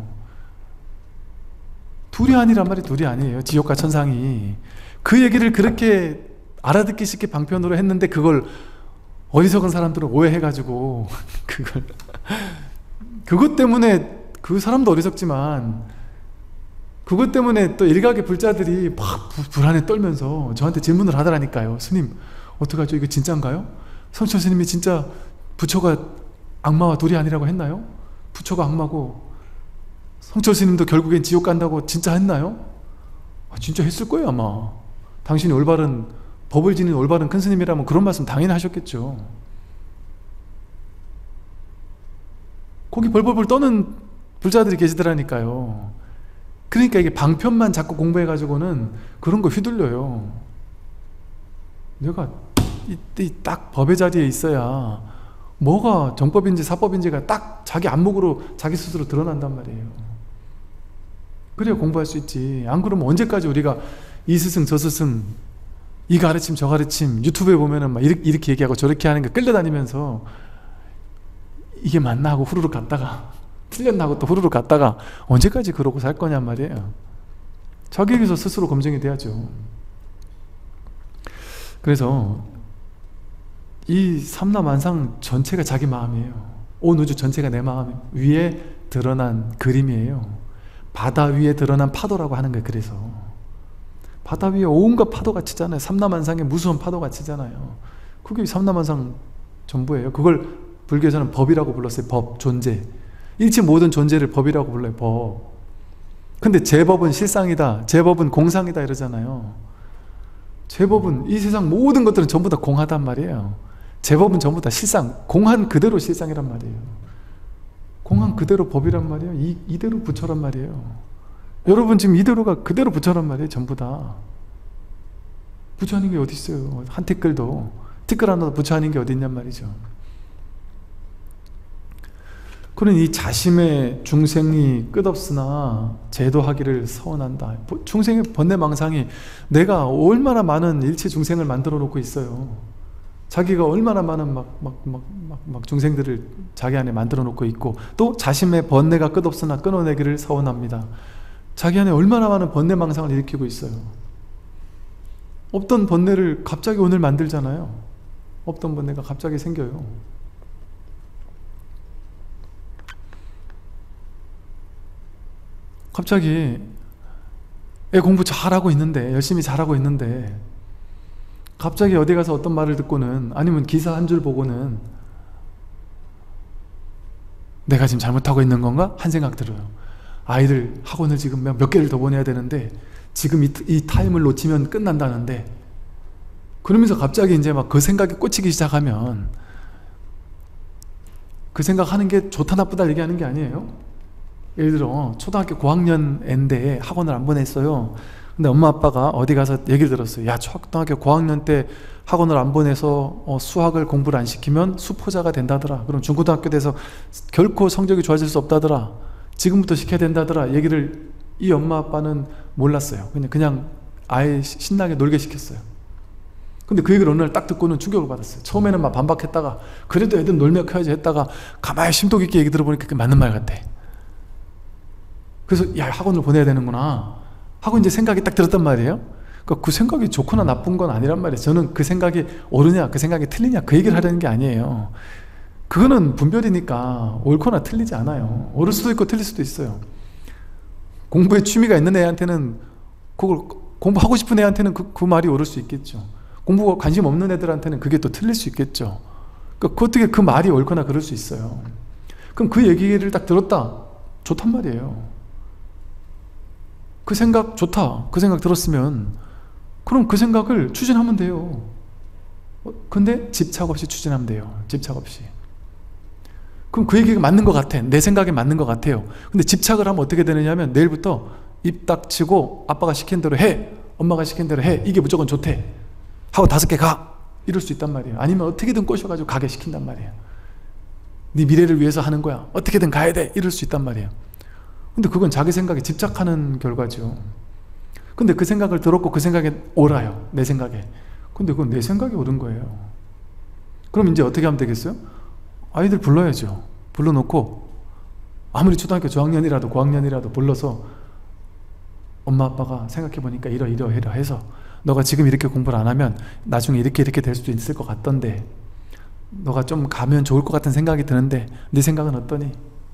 둘이 아니란 말이 둘이 아니에요. 지옥과 천상이. 그 얘기를 그렇게 알아듣기 쉽게 방편으로 했는데 그걸 어리석은 사람들은 오해해가지고 그걸 그것 때문에 그 사람도 어리석지만 그것 때문에 또 일각의 불자들이 막 불안에 떨면서 저한테 질문을 하더라니까요. 스님 어떡하죠? 이거 진짜인가요? 성철 스님이 진짜 부처가 악마와 둘이 아니라고 했나요? 부처가 악마고 성철 스님도 결국엔 지옥 간다고 진짜 했나요? 아, 진짜 했을 거예요 아마. 당신이 올바른 법을 지닌 올바른 큰 스님이라면 그런 말씀 당연히 하셨겠죠. 거기 벌벌벌 떠는 불자들이 계시더라니까요. 그러니까 이게 방편만 자꾸 공부해가지고는 그런 거 휘둘려요. 내가 이때 딱 법의 자리에 있어야 뭐가 정법인지 사법인지가 딱 자기 안목으로 자기 스스로 드러난단 말이에요. 그래야 공부할 수 있지. 안 그러면 언제까지 우리가 이 스승 저 스승 이 가르침 저 가르침 유튜브에 보면은 막 이렇게, 이렇게 얘기하고 저렇게 하는 거 끌려다니면서 이게 맞나 하고 후루룩 갔다가 틀렸나 하고 또 후루룩 갔다가 언제까지 그러고 살 거냔 말이에요. 자기에게서 스스로 검증이 돼야죠. 그래서 이 삼라만상 전체가 자기 마음이에요. 온 우주 전체가 내 마음 위에 드러난 그림이에요. 바다 위에 드러난 파도라고 하는 거예요. 그래서 바다 위에 온갖 파도가 치잖아요. 삼라만상에 무수한 파도가 치잖아요. 그게 삼라만상 전부예요. 그걸 불교에서는 법이라고 불렀어요. 법, 존재. 일체 모든 존재를 법이라고 불러요. 법. 근데 제법은 실상이다. 제법은 공상이다 이러잖아요. 제법은 이 세상 모든 것들은 전부 다 공하단 말이에요. 제법은 전부 다 실상, 공한 그대로 실상이란 말이에요. 공한 그대로 법이란 말이에요. 이, 이대로 부처란 말이에요. 여러분 지금 이대로가 그대로 부처란 말이에요. 전부 다. 부처 아닌 게 어디 있어요. 한 티끌도 티끌 하나도 부처 아닌 게 어디 있냔 말이죠. 그런 이 자심의 중생이 끝없으나 제도하기를 서원한다. 중생의 번뇌망상이 내가 얼마나 많은 일체 중생을 만들어 놓고 있어요. 자기가 얼마나 많은 막, 막, 막, 막, 막 중생들을 자기 안에 만들어 놓고 있고 또 자심의 번뇌가 끝없으나 끊어내기를 서원합니다. 자기 안에 얼마나 많은 번뇌망상을 일으키고 있어요. 없던 번뇌를 갑자기 오늘 만들잖아요. 없던 번뇌가 갑자기 생겨요. 갑자기 애 공부 잘하고 있는데 열심히 잘하고 있는데 갑자기 어디 가서 어떤 말을 듣고는, 아니면 기사 한 줄 보고는 내가 지금 잘못하고 있는 건가? 한 생각 들어요. 아이들 학원을 지금 몇 개를 더 보내야 되는데 지금 이, 이 타임을 놓치면 끝난다는데, 그러면서 갑자기 이제 막 그 생각에 꽂히기 시작하면, 그 생각하는 게 좋다 나쁘다 얘기하는 게 아니에요. 예를 들어 초등학교 고학년 애인데 학원을 안 보냈어요. 근데 엄마 아빠가 어디 가서 얘기를 들었어요. 야, 초등학교 고학년 때 학원을 안 보내서 어, 수학을 공부를 안 시키면 수포자가 된다더라. 그럼 중고등학교 돼서 결코 성적이 좋아질 수 없다더라. 지금부터 시켜야 된다더라. 얘기를 이 엄마 아빠는 몰랐어요. 그냥 그냥 아예 신나게 놀게 시켰어요. 근데 그 얘기를 어느 날 딱 듣고는 충격을 받았어요. 처음에는 막 반박했다가 그래도 애들 놀며 커야지 했다가 가만히 심도 깊게 얘기 들어보니까 그게 맞는 말 같아. 그래서 야, 학원을 보내야 되는구나 하고 이제 생각이 딱 들었단 말이에요. 그러니까 그 생각이 좋거나 나쁜 건 아니란 말이에요. 저는 그 생각이 옳으냐 그 생각이 틀리냐 그 얘기를 하려는 게 아니에요. 그거는 분별이니까 옳거나 틀리지 않아요. 옳을 수도 있고 틀릴 수도 있어요. 공부에 취미가 있는 애한테는, 그걸 공부하고 싶은 애한테는 그, 그 말이 옳을 수 있겠죠. 공부가 관심 없는 애들한테는 그게 또 틀릴 수 있겠죠. 그러니까 어떻게 그 말이 옳거나 그럴 수 있어요. 그럼 그 얘기를 딱 들었다, 좋단 말이에요. 그 생각 좋다, 그 생각 들었으면 그럼 그 생각을 추진하면 돼요. 근데 집착 없이 추진하면 돼요. 집착 없이. 그럼 그 얘기가 맞는 것 같아. 내 생각에 맞는 것 같아요. 근데 집착을 하면 어떻게 되느냐 하면, 내일부터 입 닥치고 아빠가 시킨 대로 해, 엄마가 시킨 대로 해, 이게 무조건 좋대 하고 다섯 개 가, 이럴 수 있단 말이에요. 아니면 어떻게든 꼬셔가지고 가게 시킨단 말이에요. 네 미래를 위해서 하는 거야, 어떻게든 가야 돼, 이럴 수 있단 말이에요. 근데 그건 자기 생각에 집착하는 결과죠. 근데 그 생각을 들었고 그 생각에 옳아요, 내 생각에. 근데 그건 내 생각이 옳은 거예요. 그럼 이제 어떻게 하면 되겠어요? 아이들 불러야죠. 불러놓고 아무리 초등학교 저학년이라도 고학년이라도 불러서 엄마 아빠가 생각해보니까 이러이러이러 해서 너가 지금 이렇게 공부를 안 하면 나중에 이렇게 이렇게 될 수도 있을 것 같던데, 너가 좀 가면 좋을 것 같은 생각이 드는데 네 생각은 어떠니?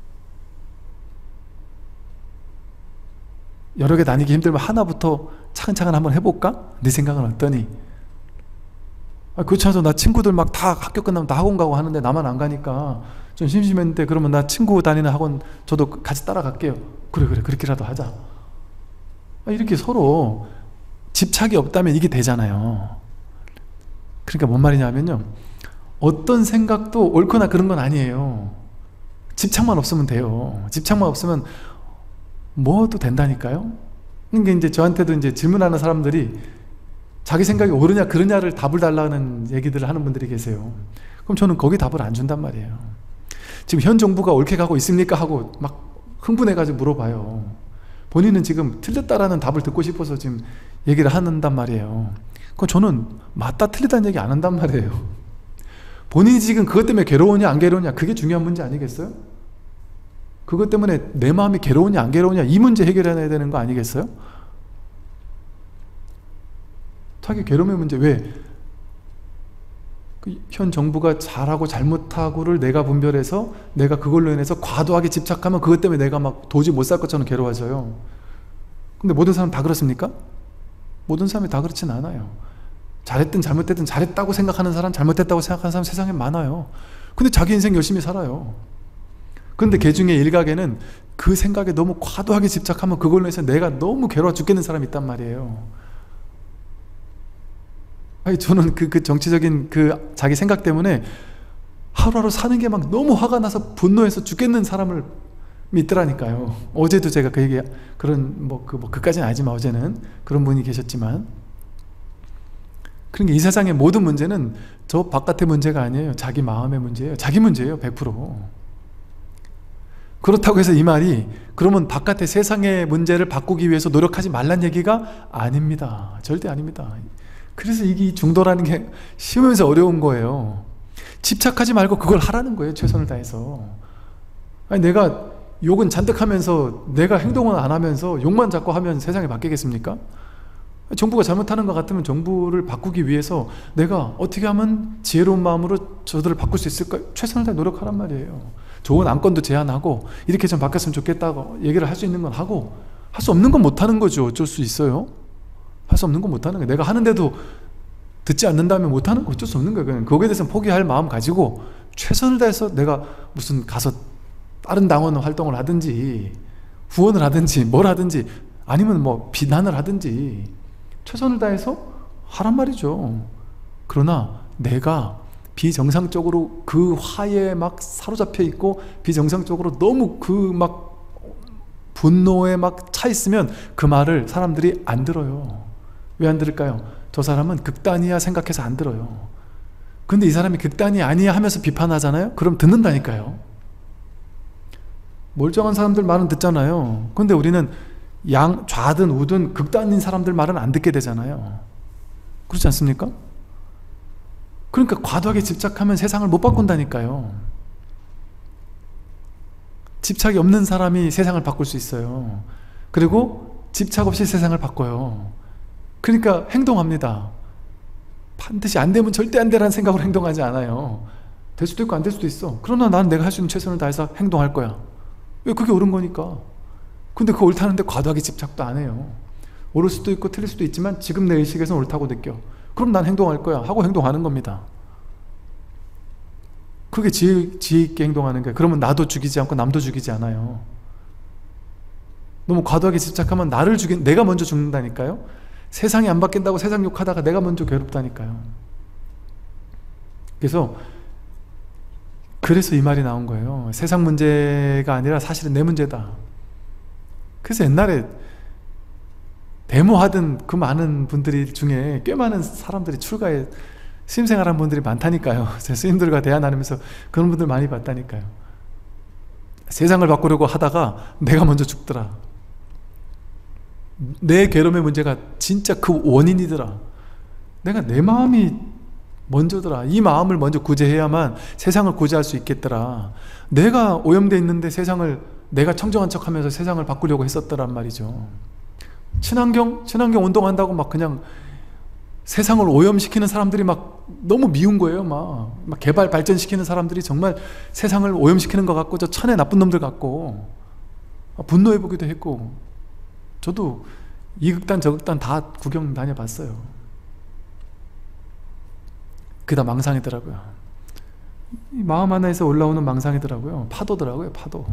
여러 개 다니기 힘들면 하나부터 차근차근 한번 해볼까? 네 생각은 어떠니? 아, 그렇지 않아서 나 친구들 막 다 학교 끝나면 다 학원 가고 하는데 나만 안 가니까 좀 심심했는데, 그러면 나 친구 다니는 학원 저도 같이 따라갈게요. 그래 그래 그렇게라도 하자. 아, 이렇게 서로 집착이 없다면 이게 되잖아요. 그러니까 뭔 말이냐면요, 어떤 생각도 옳거나 그런 건 아니에요. 집착만 없으면 돼요. 집착만 없으면 뭐도 된다니까요. 그러니까 이제 저한테도 이제 질문하는 사람들이 자기 생각이 옳으냐 그러냐를 답을 달라는 얘기들을 하는 분들이 계세요. 그럼 저는 거기 답을 안 준단 말이에요. 지금 현 정부가 옳게 가고 있습니까? 하고 막 흥분해가지고 물어봐요. 본인은 지금 틀렸다라는 답을 듣고 싶어서 지금 얘기를 한단 말이에요. 그럼 저는 맞다 틀리다는 얘기 안 한단 말이에요. 본인이 지금 그것 때문에 괴로우냐 안 괴로우냐, 그게 중요한 문제 아니겠어요? 그것 때문에 내 마음이 괴로우냐 안 괴로우냐, 이 문제 해결해야 되는 거 아니겠어요? 자기 괴로움의 문제, 왜? 현 정부가 잘하고 잘못하고를 내가 분별해서 내가 그걸로 인해서 과도하게 집착하면 그것 때문에 내가 막 도저히 못 살 것처럼 괴로워져요. 근데 모든 사람 다 그렇습니까? 모든 사람이 다 그렇진 않아요. 잘했든 잘못했든 잘했다고 생각하는 사람, 잘못했다고 생각하는 사람 세상에 많아요. 근데 자기 인생 열심히 살아요. 근데 그 중에 일각에는 그 생각에 너무 과도하게 집착하면 그걸로 해서 내가 너무 괴로워 죽겠는 사람이 있단 말이에요. 아니, 저는 그, 그 정치적인 그 자기 생각 때문에 하루하루 사는 게 막 너무 화가 나서 분노해서 죽겠는 사람을 믿더라니까요. 어제도 제가 그 얘기, 그런 뭐 그 뭐 그까지는 아니지만 어제는 그런 분이 계셨지만, 그러니까 이 세상의 모든 문제는 저 바깥의 문제가 아니에요. 자기 마음의 문제예요. 자기 문제예요. 백 퍼센트. 그렇다고 해서 이 말이 그러면 바깥의 세상의 문제를 바꾸기 위해서 노력하지 말란 얘기가 아닙니다. 절대 아닙니다. 그래서 이게 중도라는 게 쉬우면서 어려운 거예요. 집착하지 말고 그걸 하라는 거예요. 최선을 다해서. 아니, 내가 욕은 잔뜩 하면서 내가 행동은 안 하면서 욕만 자꾸 하면 세상이 바뀌겠습니까? 정부가 잘못하는 것 같으면 정부를 바꾸기 위해서 내가 어떻게 하면 지혜로운 마음으로 저들을 바꿀 수 있을까? 최선을 다해 노력하란 말이에요. 좋은 안건도 제안하고 이렇게 좀 바뀌었으면 좋겠다고 얘기를 할 수 있는 건 하고, 할 수 없는 건 못하는 거죠. 어쩔 수 있어요. 할 수 없는 건 못하는 거예요. 내가 하는데도 듣지 않는다면 못하는 거 어쩔 수 없는 거예요. 그냥 거기에 대해서는 포기할 마음 가지고 최선을 다해서 내가 무슨 가서 다른 당원 활동을 하든지 후원을 하든지 뭘 하든지 아니면 뭐 비난을 하든지 최선을 다해서 하란 말이죠. 그러나 내가 비정상적으로 그 화에 막 사로잡혀 있고 비정상적으로 너무 그 막 분노에 막 차 있으면 그 말을 사람들이 안 들어요. 왜 안 들을까요? 저 사람은 극단이야 생각해서 안 들어요. 근데 이 사람이 극단이 아니야 하면서 비판하잖아요? 그럼 듣는다니까요. 멀쩡한 사람들 말은 듣잖아요. 근데 우리는 양 좌든 우든 극단인 사람들 말은 안 듣게 되잖아요. 그렇지 않습니까? 그러니까 과도하게 집착하면 세상을 못 바꾼다니까요. 집착이 없는 사람이 세상을 바꿀 수 있어요. 그리고 집착 없이 세상을 바꿔요. 그러니까 행동합니다. 반드시 안 되면 절대 안 되라는 생각으로 행동하지 않아요. 될 수도 있고 안 될 수도 있어. 그러나 나는 내가 할 수 있는 최선을 다해서 행동할 거야. 왜? 그게 옳은 거니까. 근데 그 옳다는데 과도하게 집착도 안 해요. 옳을 수도 있고 틀릴 수도 있지만 지금 내 의식에서는 옳다고 느껴. 그럼 난 행동할 거야 하고 행동하는 겁니다. 그게 지혜, 지혜 있게 행동하는 거예요. 그러면 나도 죽이지 않고 남도 죽이지 않아요. 너무 과도하게 집착하면 나를 죽인, 내가 먼저 죽는다니까요. 세상이 안 바뀐다고 세상 욕하다가 내가 먼저 괴롭다니까요. 그래서 그래서 이 말이 나온 거예요. 세상 문제가 아니라 사실은 내 문제다. 그래서 옛날에 데모하던 그 많은 분들이 중에 꽤 많은 사람들이 출가에 스님생활한 분들이 많다니까요. 제 스님들과 대화 나누면서 그런 분들 많이 봤다니까요. 세상을 바꾸려고 하다가 내가 먼저 죽더라. 내 괴로움의 문제가 진짜 그 원인이더라. 내가 내 마음이 먼저더라. 이 마음을 먼저 구제해야만 세상을 구제할 수 있겠더라. 내가 오염되어 있는데 세상을 내가 청정한 척하면서 세상을 바꾸려고 했었더란 말이죠. 친환경? 친환경 운동한다고 막 그냥 세상을 오염시키는 사람들이 막 너무 미운 거예요. 막, 막 개발 발전시키는 사람들이 정말 세상을 오염시키는 것 같고 저 천의 나쁜 놈들 같고 분노해보기도 했고 저도 이 극단 저 극단 다 구경 다녀봤어요. 그게 다 망상이더라고요. 이 마음 하나에서 올라오는 망상이더라고요. 파도더라고요. 파도.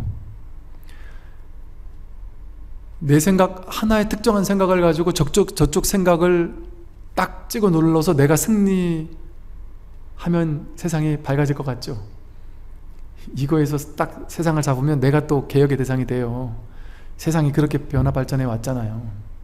내 생각 하나의 특정한 생각을 가지고 저쪽, 저쪽 생각을 딱 찍어 눌러서 내가 승리하면 세상이 밝아질 것 같죠. 이거에서 딱 세상을 잡으면 내가 또 개혁의 대상이 돼요. 세상이 그렇게 변화 발전해 왔잖아요.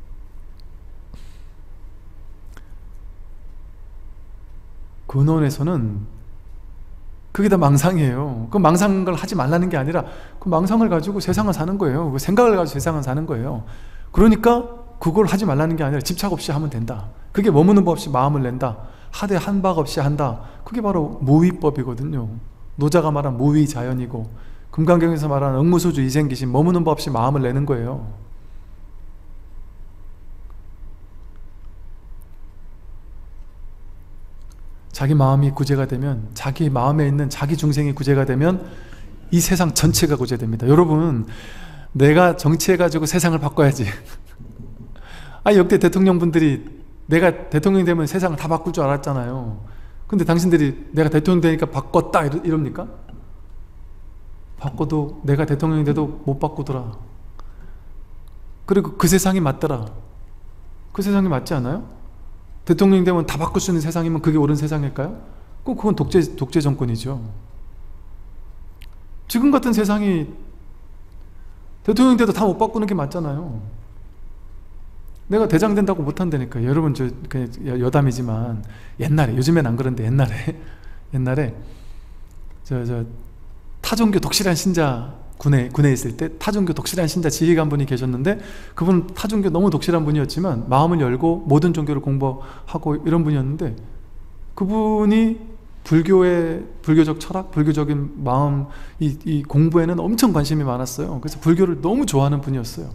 근원에서는 그게 다 망상이에요. 그 망상을 하지 말라는 게 아니라 그 망상을 가지고 세상을 사는 거예요. 그 생각을 가지고 세상을 사는 거예요. 그러니까 그걸 하지 말라는 게 아니라 집착 없이 하면 된다. 그게 머무는 법 없이 마음을 낸다. 하되 한박 없이 한다. 그게 바로 무위법이거든요. 노자가 말한 무위자연이고 금강경에서 말하는 응무소주 이생기신 머무는 법 없이 마음을 내는 거예요. 자기 마음이 구제가 되면 자기 마음에 있는 자기 중생이 구제가 되면 이 세상 전체가 구제됩니다. 여러분 내가 정치해가지고 세상을 바꿔야지. 아 역대 대통령분들이 내가 대통령이 되면 세상을 다 바꿀 줄 알았잖아요. 근데 당신들이 내가 대통령 되니까 바꿨다 이러, 이럽니까? 바꿔도 내가 대통령이 돼도 못 바꾸더라. 그리고 그 세상이 맞더라. 그 세상이 맞지 않아요? 대통령이 되면 다 바꿀 수 있는 세상이면 그게 옳은 세상일까요? 그럼 그건 독재, 독재 정권이죠. 지금 같은 세상이 대통령 돼도 다 못 바꾸는 게 맞잖아요. 내가 대장 된다고 못한다니까요. 여러분 저 그냥 여담이지만 옛날에, 요즘엔 안 그런데 옛날에 옛날에 저 저 타종교 독실한 신자 군에 군에 있을 때 타종교 독실한 신자 지휘관 분이 계셨는데 그분 타종교 너무 독실한 분이었지만 마음을 열고 모든 종교를 공부하고 이런 분이었는데 그분이 불교의 불교적 철학, 불교적인 마음 이, 이 공부에는 엄청 관심이 많았어요. 그래서 불교를 너무 좋아하는 분이었어요.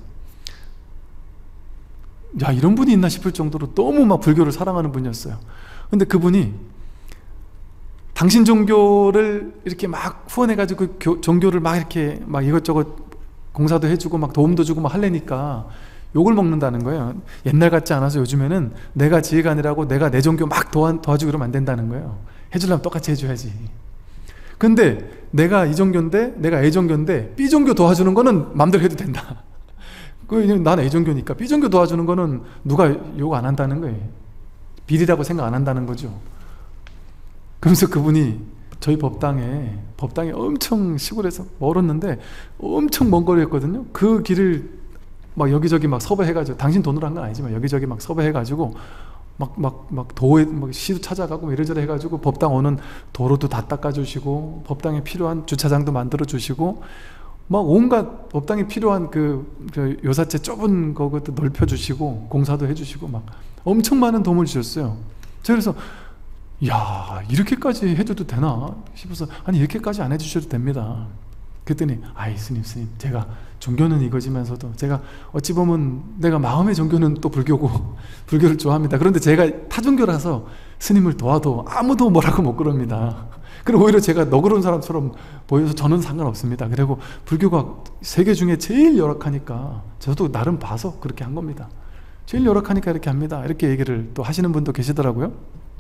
야 이런 분이 있나 싶을 정도로 너무 막 불교를 사랑하는 분이었어요. 근데 그분이 당신 종교를 이렇게 막 후원해가지고 그 종교를 막 이렇게 막 이것저것 공사도 해주고 막 도움도 주고 막 하려니까 욕을 먹는다는 거예요. 옛날 같지 않아서 요즘에는 내가 지혜가 아니라고 내가 내 종교 막 도와, 도와주고 그러면 안 된다는 거예요. 해주려면 똑같이 해줘야지. 근데 내가 이 종교인데 내가 A 종교인데 B 종교 도와주는 거는 마음대로 해도 된다. 난 A 종교니까 B 종교 도와주는 거는 누가 욕 안 한다는 거예요. 비리라고 생각 안 한다는 거죠. 그러면서 그분이 저희 법당에 법당에 엄청 시골에서 멀었는데 엄청 먼 거리였거든요. 그 길을 막 여기저기 막 섭외해가지고, 당신 돈으로 한 건 아니지만 여기저기 막 섭외해가지고 막 막 막 도에 막 시도 찾아가고 뭐 이래저래 해가지고 법당 오는 도로도 다 닦아주시고 법당에 필요한 주차장도 만들어 주시고 막 온갖 법당에 필요한 그, 그 요사체 좁은 거것도 넓혀주시고 공사도 해주시고 막 엄청 많은 도움을 주셨어요. 그래서 야, 이렇게까지 해줘도 되나 싶어서, 아니 이렇게까지 안 해주셔도 됩니다. 그랬더니 아이 스님 스님 제가 종교는 이거지만서도 제가 어찌 보면 내가 마음의 종교는 또 불교고 불교를 좋아합니다. 그런데 제가 타종교라서 스님을 도와도 아무도 뭐라고 못 그럽니다. 그리고 오히려 제가 너그러운 사람처럼 보여서 저는 상관없습니다. 그리고 불교가 세계 중에 제일 열악하니까 저도 나름 봐서 그렇게 한 겁니다. 제일 열악하니까 이렇게 합니다. 이렇게 얘기를 또 하시는 분도 계시더라고요.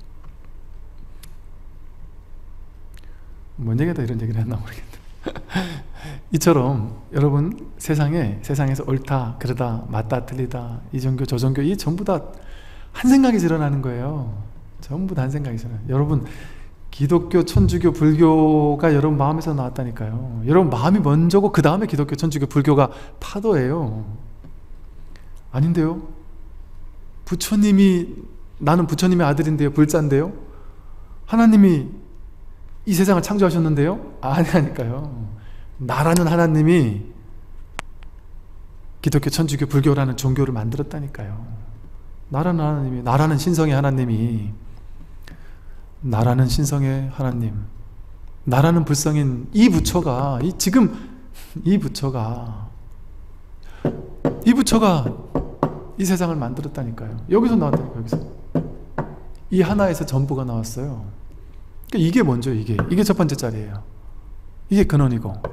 뭔 얘기다 이런 얘기를 했나 모르겠네. 이처럼 여러분 세상에 세상에서 옳다 그러다 맞다 틀리다 이 종교 저 종교 이 전부 다 한 생각이 일어나는 거예요. 전부 다 한 생각이 일어나요. 여러분 기독교, 천주교, 불교가 여러분 마음에서 나왔다니까요. 여러분 마음이 먼저고 그 다음에 기독교, 천주교, 불교가 파도예요. 아닌데요? 부처님이 나는 부처님의 아들인데요? 불자인데요? 하나님이 이 세상을 창조하셨는데요? 아니라니까요. 나라는 하나님이 기독교, 천주교, 불교라는 종교를 만들었다니까요. 나라는 하나님이, 나라는 신성의 하나님이, 나라는 신성의 하나님, 나라는 불성인 이 부처가, 이 지금 이 부처가 이 부처가 이 세상을 만들었다니까요. 여기서 나왔다니까요. 여기서 이 하나에서 전부가 나왔어요. 그러니까 이게 먼저, 이게 이게 첫 번째 자리예요. 이게 근원이고.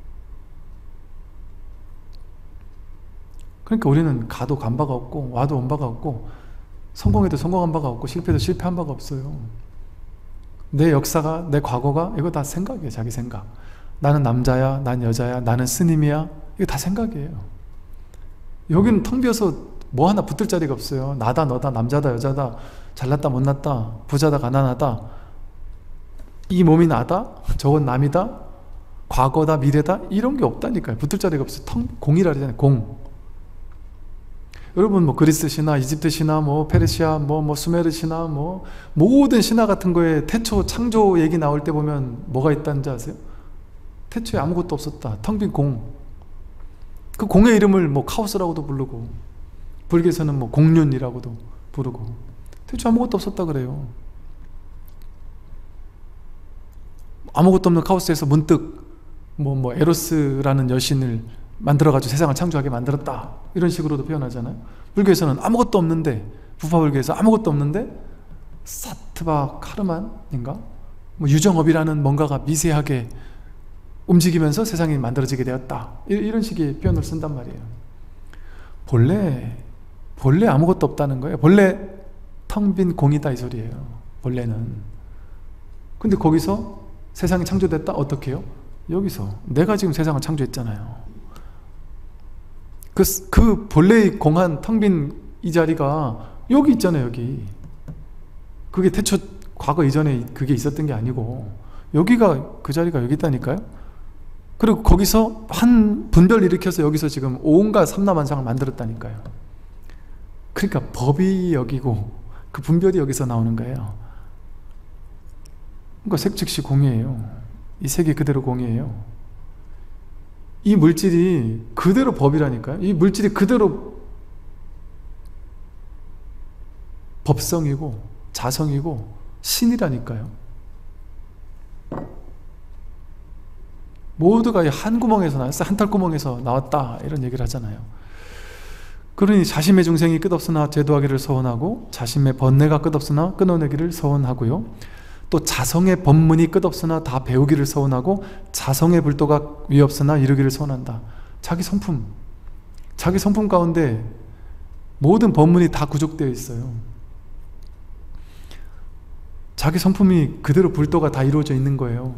그러니까 우리는 가도 간 바가 없고 와도 온 바가 없고 성공해도 성공한 바가 없고 실패해도 실패한 바가 없어요. 내 역사가, 내 과거가 이거 다 생각이에요. 자기 생각. 나는 남자야, 난 여자야, 나는 스님이야, 이거 다 생각이에요. 여기는 텅 비어서 뭐 하나 붙을 자리가 없어요. 나다 너다, 남자다 여자다, 잘났다 못났다, 부자다 가난하다, 이 몸이 나다, 저건 남이다, 과거다 미래다, 이런 게 없다니까요. 붙을 자리가 없어요. 텅, 공이라 그러잖아요. 공. 여러분 뭐 그리스 신화, 이집트 신화, 뭐 페르시아, 뭐, 뭐 수메르 신화, 뭐 모든 신화 같은 거에 태초 창조 얘기 나올 때 보면 뭐가 있다는지 아세요? 태초에 아무것도 없었다. 텅 빈 공. 그 공의 이름을 뭐 카오스라고도 부르고 불교에서는 뭐 공륜이라고도 부르고 태초에 아무것도 없었다 그래요. 아무것도 없는 카오스에서 문득 뭐, 뭐 에로스라는 여신을 만들어가지고 세상을 창조하게 만들었다, 이런 식으로도 표현하잖아요. 불교에서는 아무것도 없는데, 부파불교에서 아무것도 없는데 사트바 카르만인가? 뭐 유정업이라는 뭔가가 미세하게 움직이면서 세상이 만들어지게 되었다, 이런 식의 표현을 쓴단 말이에요. 본래 본래 아무것도 없다는 거예요. 본래 텅 빈 공이다 이 소리예요. 본래는. 근데 거기서 세상이 창조됐다? 어떻게 해요? 여기서 내가 지금 세상을 창조했잖아요. 그, 그 본래의 공한 텅 빈 이 자리가 여기 있잖아요. 여기. 그게 태초 과거 이전에 그게 있었던 게 아니고 여기가, 그 자리가 여기 있다니까요. 그리고 거기서 한 분별 일으켜서 여기서 지금 온갖 삼라만상을 만들었다니까요. 그러니까 법이 여기고 그 분별이 여기서 나오는 거예요. 그러니까 색즉시 공이에요. 이 색이 그대로 공이에요. 이 물질이 그대로 법이라니까요. 이 물질이 그대로 법성이고 자성이고 신이라니까요. 모두가 한 구멍에서 나왔어, 한 털구멍에서 나왔다, 이런 얘기를 하잖아요. 그러니 자심의 중생이 끝없으나 제도하기를 서원하고 자심의 번뇌가 끝없으나 끊어내기를 서원하고요. 또 자성의 법문이 끝없으나 다 배우기를 서원하고 자성의 불도가 위없으나 이루기를 서원한다. 자기 성품, 자기 성품 가운데 모든 법문이 다 구족되어 있어요. 자기 성품이 그대로 불도가 다 이루어져 있는 거예요.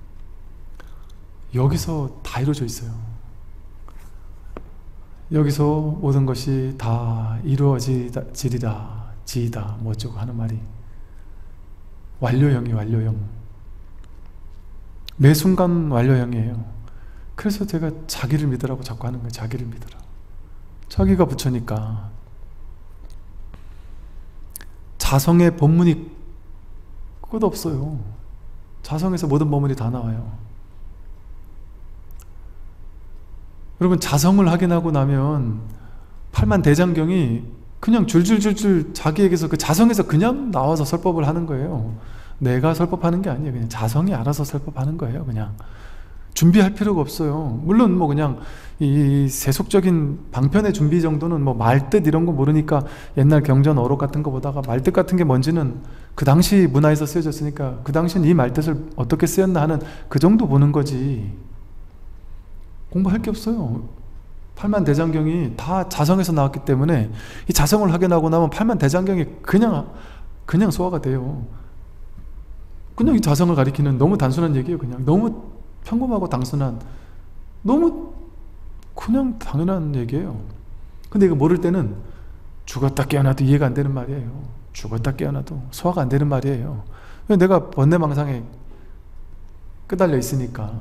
여기서 다 이루어져 있어요. 여기서 모든 것이 다 이루어지리라, 지이다, 뭐 어쩌고 하는 말이 완료형이 완료형. 매 순간 완료형이에요. 그래서 제가 자기를 믿으라고 자꾸 하는 거예요. 자기를 믿으라. 자기가 부처니까. 자성의 법문이 끝없어요. 자성에서 모든 법문이 다 나와요. 여러분, 자성을 확인하고 나면 팔만대장경이 그냥 줄줄줄줄 자기에게서 그 자성에서 그냥 나와서 설법을 하는 거예요. 내가 설법하는 게 아니에요. 그냥 자성이 알아서 설법하는 거예요. 그냥 준비할 필요가 없어요. 물론 뭐 그냥 이 세속적인 방편의 준비 정도는 뭐 말뜻 이런 거 모르니까 옛날 경전 어록 같은 거 보다가 말뜻 같은 게 뭔지는 그 당시 문화에서 쓰여졌으니까 그 당시는 이 말뜻을 어떻게 쓰였나 하는 그 정도 보는 거지. 공부할 게 없어요. 팔만대장경이 다 자성에서 나왔기 때문에 이 자성을 확인하고 나면 팔만대장경이 그냥 그냥 소화가 돼요. 그냥 이 자성을 가리키는 너무 단순한 얘기예요. 그냥 너무 평범하고 단순한, 너무 그냥 당연한 얘기예요. 근데 이거 모를 때는 죽었다 깨어나도 이해가 안 되는 말이에요. 죽었다 깨어나도 소화가 안 되는 말이에요. 내가 번뇌망상에 끄달려 있으니까.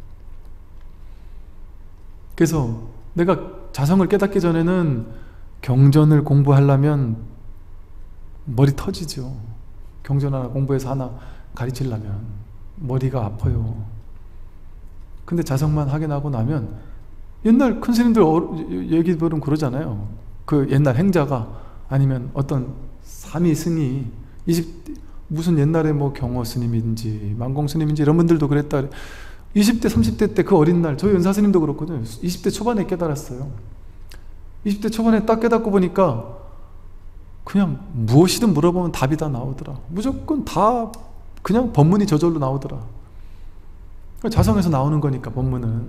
그래서 내가 자성을 깨닫기 전에는 경전을 공부하려면 머리 터지죠. 경전 하나 공부해서 하나 가르치려면 머리가 아파요. 근데 자성만 확인하고 나면 옛날 큰 스님들 얘기 들으면 그러잖아요. 그 옛날 행자가 아니면 어떤 삼위 스님 이십 대 무슨 옛날에 뭐 경호 스님인지 만공 스님인지 이런 분들도 그랬다. 이십 대 삼십 대 때 그 어린 날 저희 은사 스님도 그렇거든요. 이십 대 초반에 깨달았어요. 이십 대 초반에 딱 깨닫고 보니까 그냥 무엇이든 물어보면 답이 다 나오더라. 무조건 다 그냥 법문이 저절로 나오더라. 자성에서 나오는 거니까 법문은.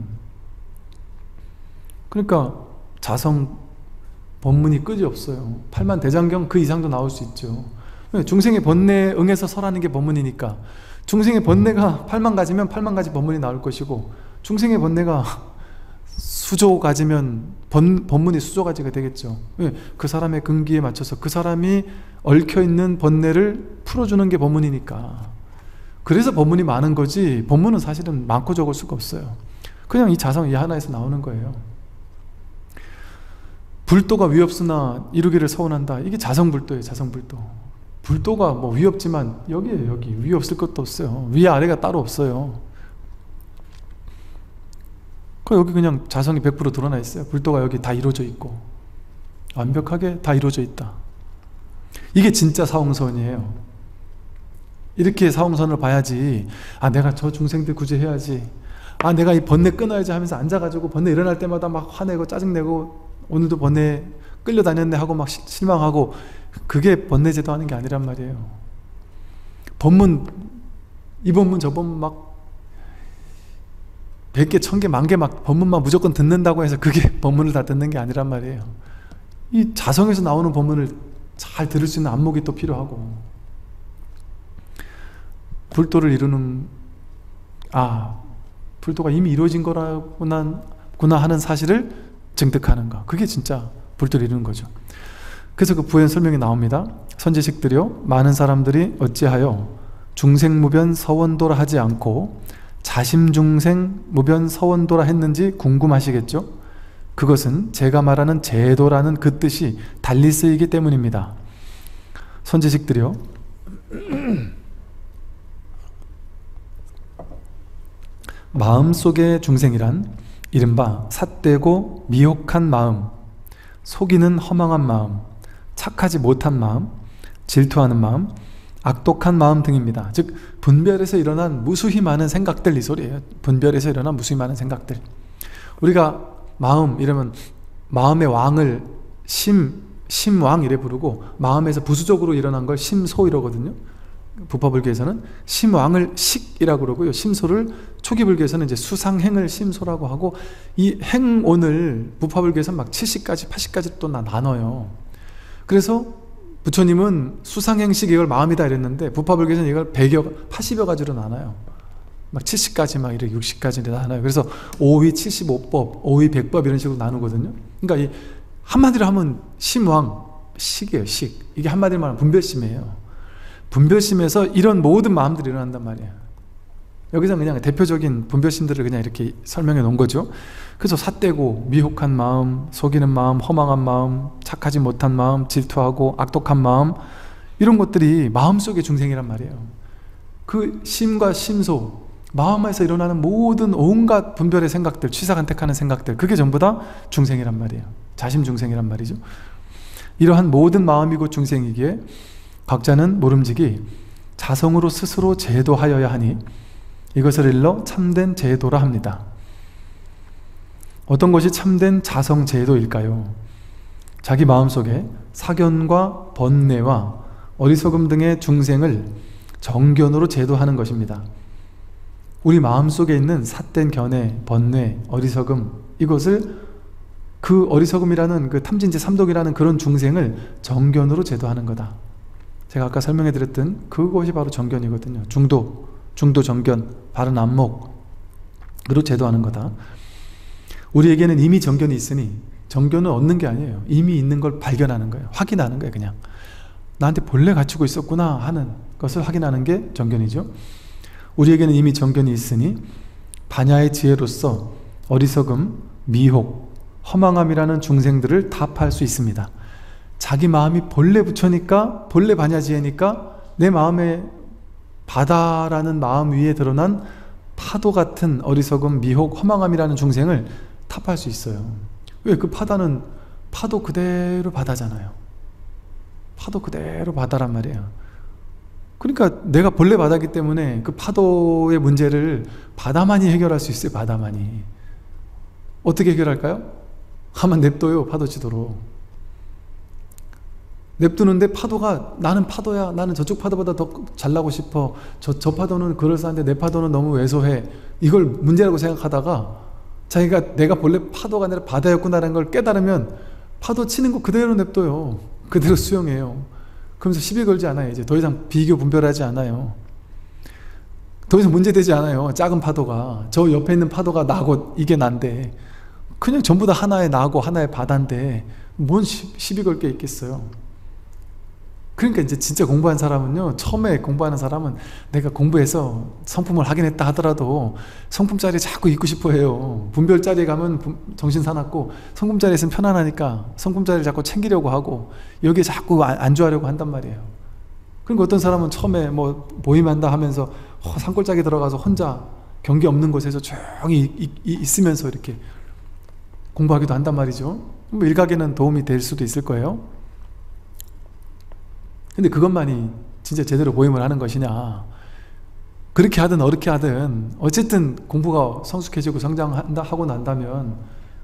그러니까 자성 법문이 끝이 없어요. 팔만대장경 그 이상도 나올 수 있죠. 중생의 번뇌에 응해서 설하는 게 법문이니까 중생의 번뇌가 팔만 가지면 팔만 가지 법문이 나올 것이고 중생의 번뇌가 수조 가지면 번, 법문이 수조 가지가 되겠죠. 그 사람의 근기에 맞춰서 그 사람이 얽혀있는 번뇌를 풀어주는 게 법문이니까. 그래서 법문이 많은 거지 법문은 사실은 많고 적을 수가 없어요. 그냥 이 자성 이 하나에서 나오는 거예요. 불도가 위없으나 이루기를 서운한다. 이게 자성불도예요. 자성불도. 불도가 뭐 위없지만 여기에요. 여기 위 없을 것도 없어요. 위 아래가 따로 없어요. 그 여기 그냥 자성이 백 퍼센트 드러나 있어요. 불도가 여기 다 이루어져 있고 완벽하게 다 이루어져 있다. 이게 진짜 사홍선이에요. 이렇게 사홍선을 봐야지. 아 내가 저 중생들 구제해야지. 아 내가 이 번뇌 끊어야지 하면서 앉아가지고 번뇌 일어날 때마다 막 화내고 짜증내고 오늘도 번뇌 끌려다녔네 하고 막 실망하고 그게 번뇌 제도하는 게 아니란 말이에요. 법문 이 법문 저 법문 막 백 개, 천 개, 만 개 막 법문만 무조건 듣는다고 해서 그게 법문을 다 듣는 게 아니란 말이에요. 이 자성에서 나오는 법문을 잘 들을 수 있는 안목이 또 필요하고 불도를 이루는 아 불도가 이미 이루어진 거라구나 하는 사실을 증득하는가. 그게 진짜 불도를 이루는 거죠. 그래서 그 부연 설명이 나옵니다. 선지식들이요 많은 사람들이 어찌하여 중생무변 서원도라 하지 않고 자심중생 무변 서원도라 했는지 궁금하시겠죠? 그것은 제가 말하는 제도라는 그 뜻이 달리 쓰이기 때문입니다. 선지식들이요 마음속의 중생이란 이른바 삿되고 미혹한 마음, 속이는 허망한 마음, 착하지 못한 마음, 질투하는 마음, 악독한 마음 등입니다. 즉 분별에서 일어난 무수히 많은 생각들 이 소리예요. 분별에서 일어난 무수히 많은 생각들. 우리가 마음 이러면 마음의 왕을 심, 심왕 이래 부르고 마음에서 부수적으로 일어난 걸 심소 이러거든요. 부파불교에서는 심왕을 식이라고 그러고요. 심소를 초기불교에서는 이제 수상행을 심소라고 하고, 이 행온을 부파불교에서는 막 칠십 가지, 팔십 가지 또 나눠요. 그래서 부처님은 수상행식 이걸 마음이다 이랬는데, 부파불교에서는 이걸 백여, 팔십여 가지로 나눠요. 막 칠십 가지, 막 이렇게 육십 가지 나눠요. 그래서 오위 칠십오 법, 오위 백 법 이런 식으로 나누거든요. 그러니까 이 한마디로 하면 심왕, 식이에요, 식. 이게 한마디로 말하면 분별심이에요. 분별심에서 이런 모든 마음들이 일어난단 말이에요. 여기서 그냥 대표적인 분별심들을 그냥 이렇게 설명해 놓은 거죠. 그래서 삿대고, 미혹한 마음, 속이는 마음, 허망한 마음, 착하지 못한 마음, 질투하고 악독한 마음, 이런 것들이 마음속의 중생이란 말이에요. 그 심과 심소, 마음에서 일어나는 모든 온갖 분별의 생각들, 취사간택하는 생각들, 그게 전부 다 중생이란 말이에요. 자심중생이란 말이죠. 이러한 모든 마음이고 중생이기에 각자는 모름지기 자성으로 스스로 제도하여야 하니 이것을 일러 참된 제도라 합니다. 어떤 것이 참된 자성 제도일까요? 자기 마음속에 사견과 번뇌와 어리석음 등의 중생을 정견으로 제도하는 것입니다. 우리 마음속에 있는 삿된 견해, 번뇌, 어리석음, 이것을 그 어리석음이라는 그 탐진치 삼독이라는 그런 중생을 정견으로 제도하는 거다. 제가 아까 설명해 드렸던 그것이 바로 정견이거든요. 중도, 중도 정견, 바른 안목으로 제도하는 거다. 우리에게는 이미 정견이 있으니, 정견은 얻는 게 아니에요. 이미 있는 걸 발견하는 거예요. 확인하는 거예요. 그냥 나한테 본래 갖추고 있었구나 하는 것을 확인하는 게 정견이죠. 우리에게는 이미 정견이 있으니 반야의 지혜로서 어리석음, 미혹, 허망함이라는 중생들을 답할 수 있습니다. 자기 마음이 본래 부처니까, 본래 반야지혜니까 내 마음에 바다라는 마음 위에 드러난 파도 같은 어리석음, 미혹, 허망함이라는 중생을 탑할 수 있어요. 왜? 그 바다는 파도 그대로 바다잖아요. 파도 그대로 바다란 말이에요. 그러니까 내가 본래 바다기 때문에 그 파도의 문제를 바다만이 해결할 수 있어요. 바다만이. 어떻게 해결할까요? 가만 냅둬요. 파도치도록. 냅두는데 파도가, 나는 파도야, 나는 저쪽 파도보다 더 잘나고 싶어, 저, 저 파도는 그럴싸한데 내 파도는 너무 왜소해, 이걸 문제라고 생각하다가 자기가 내가 본래 파도가 아니라 바다였구나라는 걸 깨달으면 파도 치는 거 그대로 냅둬요. 그대로 수용해요. 그러면서 시비 걸지 않아요. 이제 더 이상 비교 분별하지 않아요. 더 이상 문제되지 않아요. 작은 파도가, 저 옆에 있는 파도가 나고 이게 난데, 그냥 전부 다 하나의 나고 하나의 바다인데 뭔 시비 걸 게 있겠어요. 그러니까 이제 진짜 공부한 사람은요, 처음에 공부하는 사람은 내가 공부해서 성품을 하긴 했다 하더라도 성품자리 자꾸 있고 싶어 해요. 분별자리에 가면 정신 사납고, 성품자리에 있으면 편안하니까 성품자리를 자꾸 챙기려고 하고 여기에 자꾸 안주하려고 한단 말이에요. 그러니까 어떤 사람은 처음에 뭐 모임한다 하면서 산골짜기 들어가서 혼자 경계 없는 곳에서 조용히 있으면서 이렇게 공부하기도 한단 말이죠. 뭐 일각에는 도움이 될 수도 있을 거예요. 근데 그것만이 진짜 제대로 모임을 하는 것이냐. 그렇게 하든 어떻게 하든 어쨌든 공부가 성숙해지고 성장한다 하고 난다면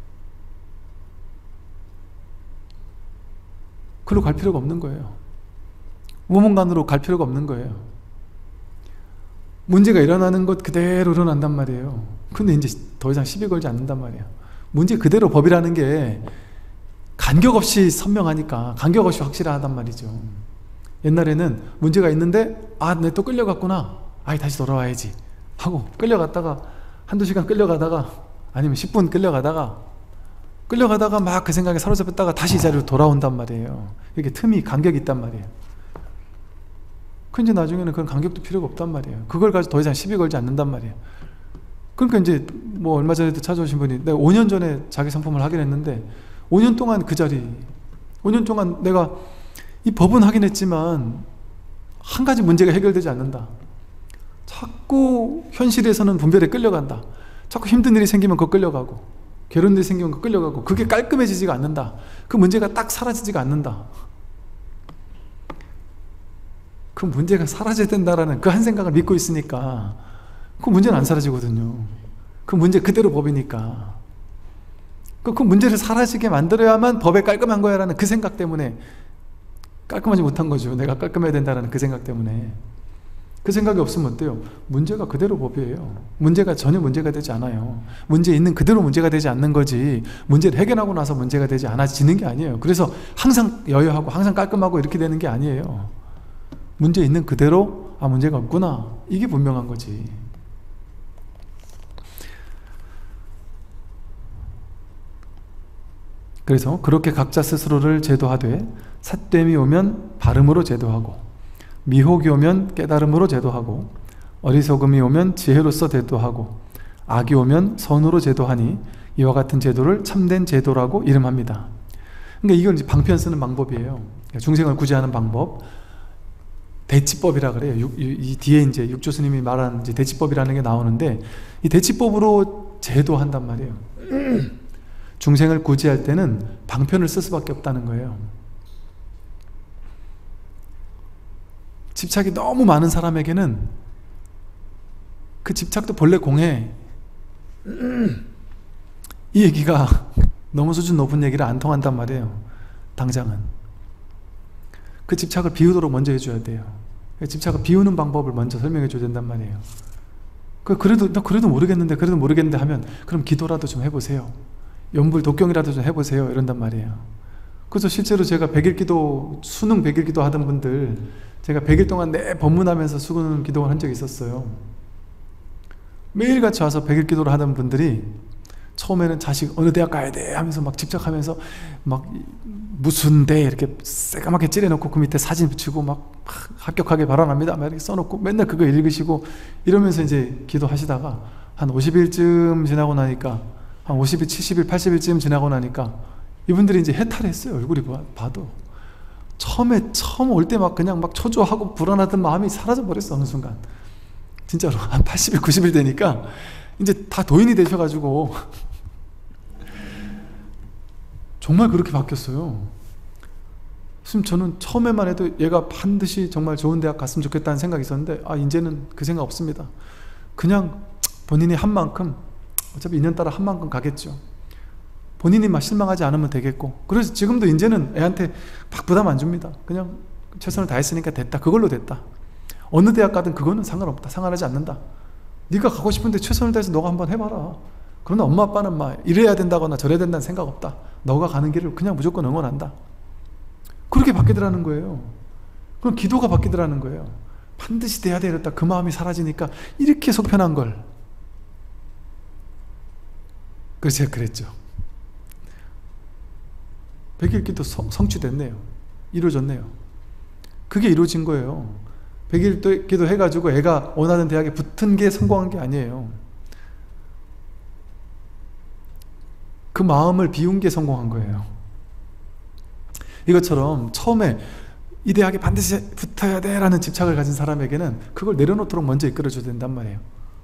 그걸로 갈 필요가 없는 거예요. 우문관으로 갈 필요가 없는 거예요. 문제가 일어나는 것 그대로 일어난단 말이에요. 근데 이제 더 이상 시비 걸지 않는단 말이에요. 문제 그대로 법이라는 게 간격 없이 선명하니까, 간격 없이 확실하단 말이죠. 옛날에는 문제가 있는데, 아, 내 또 끌려갔구나, 아이 다시 돌아와야지 하고 끌려갔다가 한두 시간 끌려가다가, 아니면 십 분 끌려가다가 끌려가다가 막 그 생각에 사로잡혔다가 다시 이 자리로 돌아온단 말이에요. 이게 틈이, 간격이 있단 말이에요. 근데 나중에는 그런 간격도 필요가 없단 말이에요. 그걸 가지고 더 이상 시비 걸지 않는단 말이에요. 그러니까 이제 뭐 얼마 전에도 찾아오신 분이, 내가 오 년 전에 자기 상품을 하긴 했는데 오 년 동안 그 자리, 오 년 동안 내가 이 법은 하긴 했지만 한 가지 문제가 해결되지 않는다. 자꾸 현실에서는 분별에 끌려간다. 자꾸 힘든 일이 생기면 그거 끌려가고, 괴로운 일이 생기면 그거 끌려가고, 그게 깔끔해지지가 않는다. 그 문제가 딱 사라지지가 않는다. 그 문제가 사라져야 된다라는 그 한 생각을 믿고 있으니까 그 문제는 안 사라지거든요. 그 문제 그대로 법이니까. 그, 그 문제를 사라지게 만들어야만 법에 깔끔한 거야 라는 그 생각 때문에 깔끔하지 못한 거죠. 내가 깔끔해야 된다는 그 생각 때문에. 그 생각이 없으면 어때요? 문제가 그대로 법이에요. 문제가 전혀 문제가 되지 않아요. 문제 있는 그대로 문제가 되지 않는 거지, 문제를 해결하고 나서 문제가 되지 않아지는 게 아니에요. 그래서 항상 여유하고 항상 깔끔하고 이렇게 되는 게 아니에요. 문제 있는 그대로 아 문제가 없구나, 이게 분명한 거지. 그래서 그렇게 각자 스스로를 제도하되 삿됨이 오면 발음으로 제도하고, 미혹이 오면 깨달음으로 제도하고, 어리석음이 오면 지혜로서 제도하고, 악이 오면 선으로 제도하니 이와 같은 제도를 참된 제도라고 이름합니다. 그러니까 이건 이제 방편 쓰는 방법이에요. 중생을 구제하는 방법, 대치법이라 그래요. 육, 이 뒤에 이제 육조 스님이 말한 이제 대치법이라는 게 나오는데, 이 대치법으로 제도한단 말이에요. 중생을 구제할 때는 방편을 쓸 수밖에 없다는 거예요. 집착이 너무 많은 사람에게는 그 집착도 본래 공해, 이 얘기가 너무 수준 높은 얘기를 안 통한단 말이에요. 당장은 그 집착을 비우도록 먼저 해줘야 돼요. 집착을 비우는 방법을 먼저 설명해 줘야 된단 말이에요. 그래도 나 그래도 모르겠는데 그래도 모르겠는데 하면, 그럼 기도라도 좀 해보세요. 연불 독경이라도 좀 해보세요. 이런단 말이에요. 그래서 실제로 제가 백일 기도, 수능 백일 기도 하던 분들, 제가 백 일 동안 내 법문하면서 수능 기도를 한 적이 있었어요. 매일같이 와서 백일 기도를 하던 분들이 처음에는 자식 어느 대학 가야 돼 하면서 막 집착하면서 막 무슨 대 이렇게 새까맣게 찌려놓고 그 밑에 사진 붙이고 막 합격하게 바라랍니다 막 이렇게 써놓고 맨날 그거 읽으시고 이러면서 이제 기도하시다가 한 오십 일쯤 지나고 나니까, 한 오십 일, 칠십 일, 팔십 일쯤 지나고 나니까 이분들이 이제 해탈했어요. 얼굴이 봐도 처음에 처음 올 때 막 그냥 막 초조하고 불안하던 마음이 사라져 버렸어. 어느 순간 진짜로 한 팔십 일, 구십 일 되니까 이제 다 도인이 되셔가지고 정말 그렇게 바뀌었어요. 지금 저는 처음에만 해도 얘가 반드시 정말 좋은 대학 갔으면 좋겠다는 생각이 있었는데, 아 이제는 그 생각 없습니다. 그냥 본인이 한 만큼, 어차피 인연 따라 한 만큼 가겠죠. 본인이 막 실망하지 않으면 되겠고, 그래서 지금도 이제는 애한테 막 부담 안 줍니다. 그냥 최선을 다했으니까 됐다, 그걸로 됐다. 어느 대학 가든 그거는 상관없다, 상관하지 않는다. 네가 가고 싶은데 최선을 다해서 너가 한번 해봐라. 그러나 엄마 아빠는 막 이래야 된다거나 저래야 된다는 생각 없다. 너가 가는 길을 그냥 무조건 응원한다. 그렇게 바뀌더라는 거예요. 그럼 기도가 바뀌더라는 거예요. 반드시 돼야 되겠다, 그 마음이 사라지니까 이렇게 속 편한 걸. 그래서 제가 그랬죠. 백일 기도 성취됐네요. 이루어졌네요. 그게 이루어진 거예요. 백일 기도 해가지고 애가 원하는 대학에 붙은 게 성공한 게 아니에요. 그 마음을 비운 게 성공한 거예요. 이것처럼 처음에 이 대학에 반드시 붙어야 돼 라는 집착을 가진 사람에게는 그걸 내려놓도록 먼저 이끌어줘야 된단 말이에요.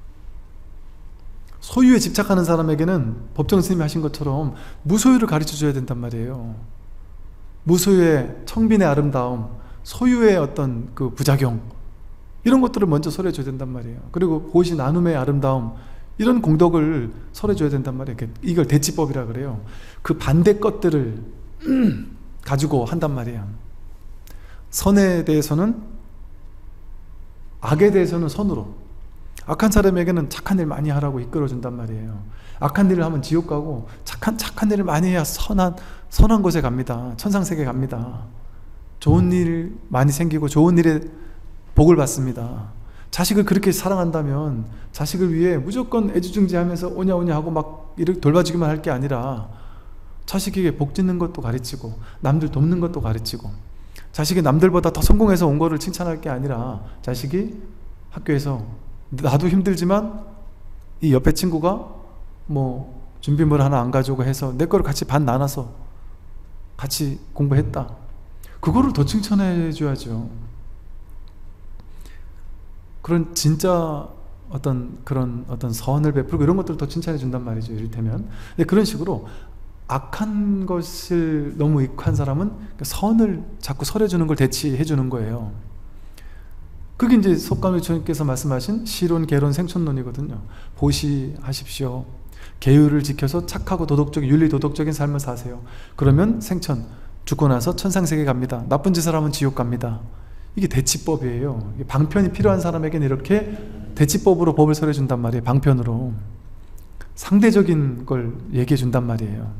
소유에 집착하는 사람에게는 법정 스님이 하신 것처럼 무소유를 가르쳐줘야 된단 말이에요. 무소유의 청빈의 아름다움, 소유의 어떤 그 부작용, 이런 것들을 먼저 설해줘야 된단 말이에요. 그리고 보시 나눔의 아름다움, 이런 공덕을 설해줘야 된단 말이에요. 이걸 대치법이라 그래요. 그 반대 것들을 가지고 한단 말이에요. 선에 대해서는, 악에 대해서는 선으로, 악한 사람에게는 착한 일 많이 하라고 이끌어준단 말이에요. 악한 일을 하면 지옥 가고, 착한 착한 일을 많이 해야 선한 선한 곳에 갑니다. 천상세계 갑니다. 좋은 일 많이 생기고 좋은 일에 복을 받습니다. 자식을 그렇게 사랑한다면 자식을 위해 무조건 애지중지하면서 오냐오냐 하고 막 이렇게 돌봐주기만 할 게 아니라, 자식에게 복 짓는 것도 가르치고 남들 돕는 것도 가르치고, 자식이 남들보다 더 성공해서 온 거를 칭찬할 게 아니라, 자식이 학교에서 나도 힘들지만 이 옆에 친구가 뭐 준비물 하나 안 가져오고 해서 내 거를 같이 반 나눠서 같이 공부했다, 그거를 더 칭찬해 줘야죠. 그런 진짜 어떤 그런 어떤 선을 베풀고 이런 것들을 더 칭찬해 준단 말이죠. 이를테면. 근데 그런 식으로 악한 것을 너무 익한 사람은 선을 자꾸 설해주는 걸 대치해 주는 거예요. 그게 이제 석가모니께서 말씀하신 시론, 계론, 생촌론이거든요. 보시하십시오. 계율을 지켜서 착하고 도덕적인, 윤리 도덕적인 삶을 사세요. 그러면 생천, 죽고 나서 천상세계 갑니다. 나쁜 짓을 하면 지옥 갑니다. 이게 대치법이에요. 방편이 필요한 사람에게는 이렇게 대치법으로 법을 설해 준단 말이에요. 방편으로 상대적인 걸 얘기해 준단 말이에요.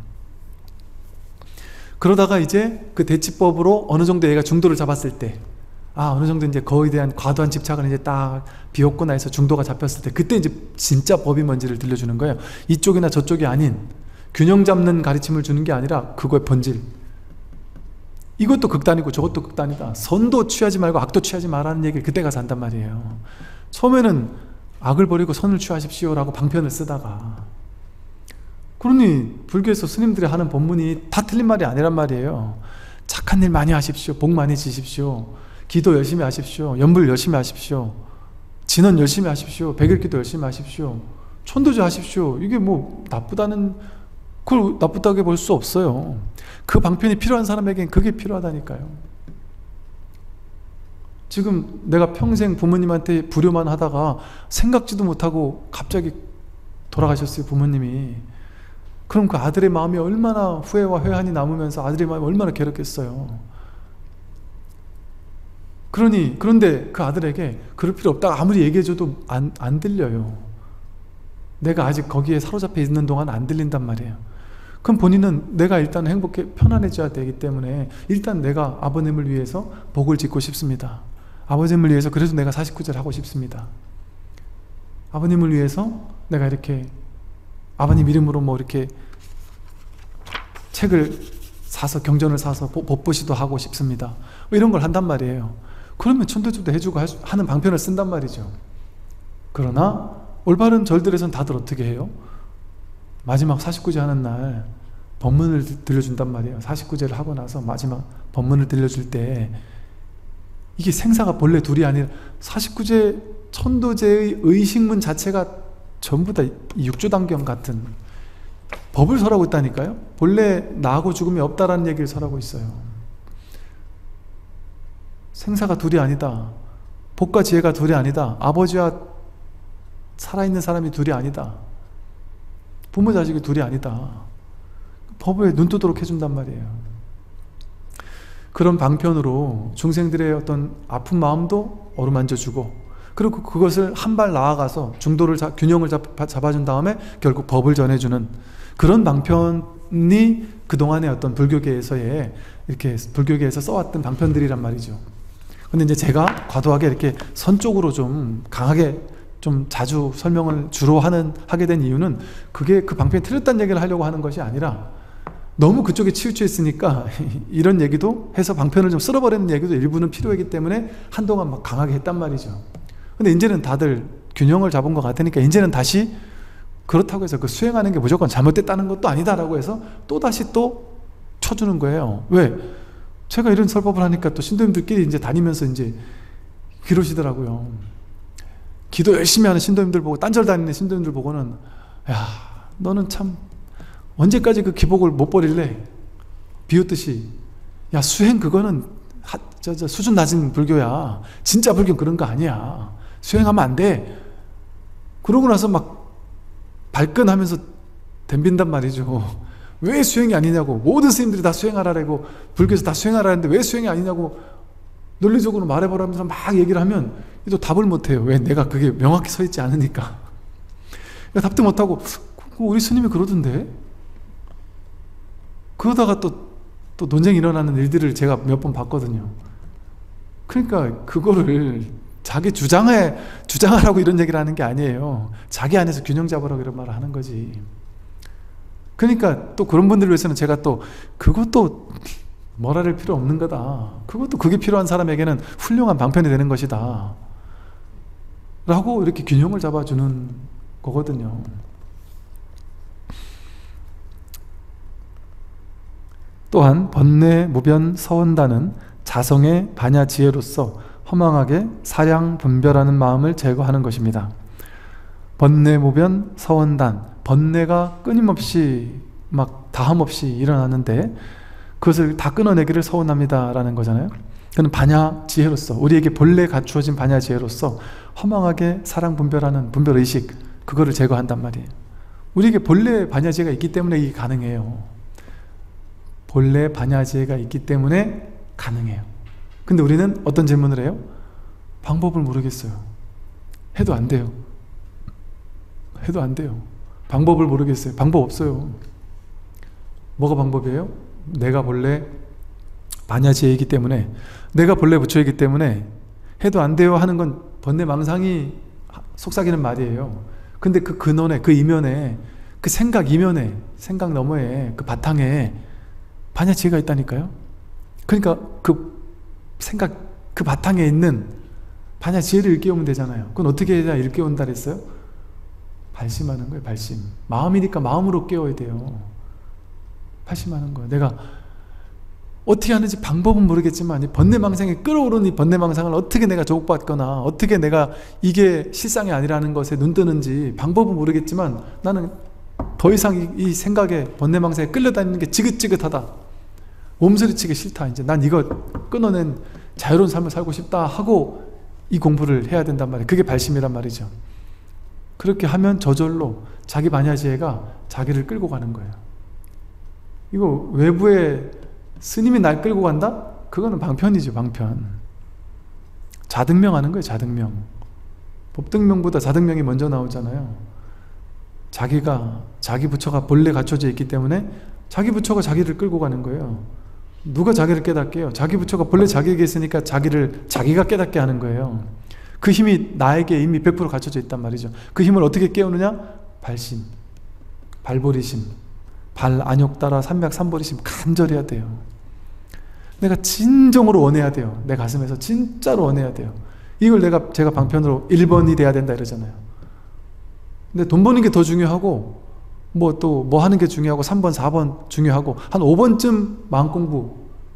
그러다가 이제 그 대치법으로 어느 정도 얘가 중도를 잡았을 때, 아 어느 정도 이제 거에 대한 과도한 집착을 이제 딱 비웠구나 해서 중도가 잡혔을 때, 그때 이제 진짜 법이 뭔지를 들려주는 거예요. 이쪽이나 저쪽이 아닌 균형 잡는 가르침을 주는 게 아니라 그거의 본질. 이것도 극단이고 저것도 극단이다. 선도 취하지 말고 악도 취하지 말라는 얘기를 그때 가서 한단 말이에요. 처음에는 악을 버리고 선을 취하십시오라고 방편을 쓰다가, 그러니 불교에서 스님들이 하는 법문이 다 틀린 말이 아니란 말이에요. 착한 일 많이 하십시오. 복 많이 지십시오. 기도 열심히 하십시오. 연불 열심히 하십시오. 진언 열심히 하십시오. 백일기도 열심히 하십시오. 천도제 하십시오. 이게 뭐 나쁘다는, 그걸 나쁘다고 볼 수 없어요. 그 방편이 필요한 사람에겐 그게 필요하다니까요. 지금 내가 평생 부모님한테 불효만 하다가 생각지도 못하고 갑자기 돌아가셨어요, 부모님이. 그럼 그 아들의 마음이 얼마나 후회와 회한이 남으면서 아들의 마음이 얼마나 괴롭겠어요. 그러니, 그런데 그 아들에게 그럴 필요 없다 아무리 얘기해줘도 안, 안 들려요. 내가 아직 거기에 사로잡혀 있는 동안 안 들린단 말이에요. 그럼 본인은 내가 일단 행복해 편안해져야 되기 때문에 일단 내가 아버님을 위해서 복을 짓고 싶습니다. 아버님을 위해서 그래서 내가 사십구제를 하고 싶습니다. 아버님을 위해서 내가 이렇게 아버님 이름으로 뭐 이렇게 책을 사서 경전을 사서 법보시도 하고 싶습니다. 뭐 이런 걸 한단 말이에요. 그러면 천도제도 해주고 하는 방편을 쓴단 말이죠. 그러나 올바른 절들에서는 다들 어떻게 해요? 마지막 사십구제 하는 날 법문을 들려준단 말이에요. 사십구제를 하고 나서 마지막 법문을 들려줄 때 이게 생사가 본래 둘이 아니라 사십구제 천도제의 의식문 자체가 전부 다 육조단경 같은 법을 설하고 있다니까요. 본래 나하고 죽음이 없다라는 얘기를 설하고 있어요. 생사가 둘이 아니다. 복과 지혜가 둘이 아니다. 아버지와 살아있는 사람이 둘이 아니다. 부모 자식이 둘이 아니다. 법에 눈 뜨도록 해준단 말이에요. 그런 방편으로 중생들의 어떤 아픈 마음도 어루만져주고, 그리고 그것을 한 발 나아가서 중도를 자, 균형을 잡아, 잡아준 다음에 결국 법을 전해주는 그런 방편이 그동안의 어떤 불교계에서의 이렇게 불교계에서 써왔던 방편들이란 말이죠. 근데 이제 제가 과도하게 이렇게 선 쪽으로 좀 강하게 좀 자주 설명을 주로 하는 하게 된 이유는 그게 그 방편이 틀렸다는 얘기를 하려고 하는 것이 아니라 너무 그쪽에 치우쳐 있으니까 이런 얘기도 해서 방편을 좀 쓸어버리는 얘기도 일부는 필요하기 때문에 한동안 막 강하게 했단 말이죠. 근데 이제는 다들 균형을 잡은 것 같으니까 이제는 다시 그렇다고 해서 그 수행하는 게 무조건 잘못됐다는 것도 아니다라고 해서 또 다시 또 쳐주는 거예요. 왜? 제가 이런 설법을 하니까 또 신도님들끼리 이제 다니면서 이제 그러시더라고요. 기도 열심히 하는 신도님들 보고 딴절 다니는 신도님들 보고는 야 너는 참 언제까지 그 기복을 못 버릴래? 비웃듯이 야 수행 그거는 하, 저, 저 수준 낮은 불교야. 진짜 불교는 그런 거 아니야. 수행하면 안 돼. 그러고 나서 막 발끈하면서 덤빈단 말이죠. 왜 수행이 아니냐고. 모든 스님들이 다 수행하라고 불교에서 다 수행하라는데 왜 수행이 아니냐고 논리적으로 말해보라면서 막 얘기를 하면 또 답을 못해요. 왜? 내가 그게 명확히 서 있지 않으니까. 답도 못하고 우리 스님이 그러던데? 그러다가 또, 또 논쟁이 일어나는 일들을 제가 몇 번 봤거든요. 그러니까 그거를 자기 주장에 주장하라고 이런 얘기를 하는 게 아니에요. 자기 안에서 균형 잡으라고 이런 말을 하는 거지. 그러니까 또 그런 분들을 위해서는 제가 또 그것도 뭐라를 필요 없는 거다. 그것도 그게 필요한 사람에게는 훌륭한 방편이 되는 것이다. 라고 이렇게 균형을 잡아주는 거거든요. 또한 번뇌 무변 서원단은 자성의 반야 지혜로서 허망하게 사량 분별하는 마음을 제거하는 것입니다. 번뇌 무변 서원단, 번뇌가 끊임없이 막 다함없이 일어나는데 그것을 다 끊어내기를 서원합니다 라는 거잖아요. 그는 반야 지혜로서, 우리에게 본래 갖추어진 반야 지혜로서 허망하게 사랑 분별하는 분별의식, 그거를 제거한단 말이에요. 우리에게 본래 반야 지혜가 있기 때문에 이게 가능해요. 본래 반야 지혜가 있기 때문에 가능해요. 근데 우리는 어떤 질문을 해요? 방법을 모르겠어요. 해도 안 돼요. 해도 안 돼요. 방법을 모르겠어요. 방법 없어요. 뭐가 방법이에요? 내가 본래 반야지혜이기 때문에, 내가 본래 부처이기 때문에 해도 안 돼요 하는 건 번뇌망상이 속삭이는 말이에요. 근데 그 근원에, 그 이면에, 그 생각 이면에, 생각 너머에, 그 바탕에 반야지혜가 있다니까요. 그러니까 그 생각, 그 바탕에 있는 반야지혜를 일깨우면 되잖아요. 그건 어떻게 해야 일깨운다 그랬어요? 발심하는 거예요. 발심. 마음이니까 마음으로 깨워야 돼요. 발심하는 거예요. 내가 어떻게 하는지 방법은 모르겠지만 이 번뇌망상에 끌어오르는 이 번뇌망상을 어떻게 내가 조국받거나 어떻게 내가 이게 실상이 아니라는 것에 눈뜨는지 방법은 모르겠지만 나는 더 이상 이, 이 생각에 번뇌망상에 끌려다니는 게 지긋지긋하다. 몸서리치기 싫다. 이제 난 이거 끊어낸 자유로운 삶을 살고 싶다 하고 이 공부를 해야 된단 말이에요. 그게 발심이란 말이죠. 그렇게 하면 저절로 자기 반야지혜가 자기를 끌고 가는 거예요. 이거 외부에 스님이 날 끌고 간다? 그거는 방편이죠. 방편. 자등명하는 거예요. 자등명. 법등명보다 자등명이 먼저 나오잖아요. 자기가, 자기 부처가 본래 갖춰져 있기 때문에 자기 부처가 자기를 끌고 가는 거예요. 누가 자기를 깨닫게 해요? 자기 부처가 본래 자기에게 있으니까 자기를 자기가 깨닫게 하는 거예요. 그 힘이 나에게 이미 백 퍼센트 갖춰져 있단 말이죠. 그 힘을 어떻게 깨우느냐? 발심, 발보리심, 발 안욕 따라 삼맥 삼보리심 간절해야 돼요. 내가 진정으로 원해야 돼요. 내 가슴에서 진짜로 원해야 돼요. 이걸 내가 제가 방편으로 일 번이 돼야 된다 이러잖아요. 근데 돈 버는 게 더 중요하고 뭐 또 뭐 하는 게 중요하고 삼 번, 사 번 중요하고 한 오 번쯤 마음 공부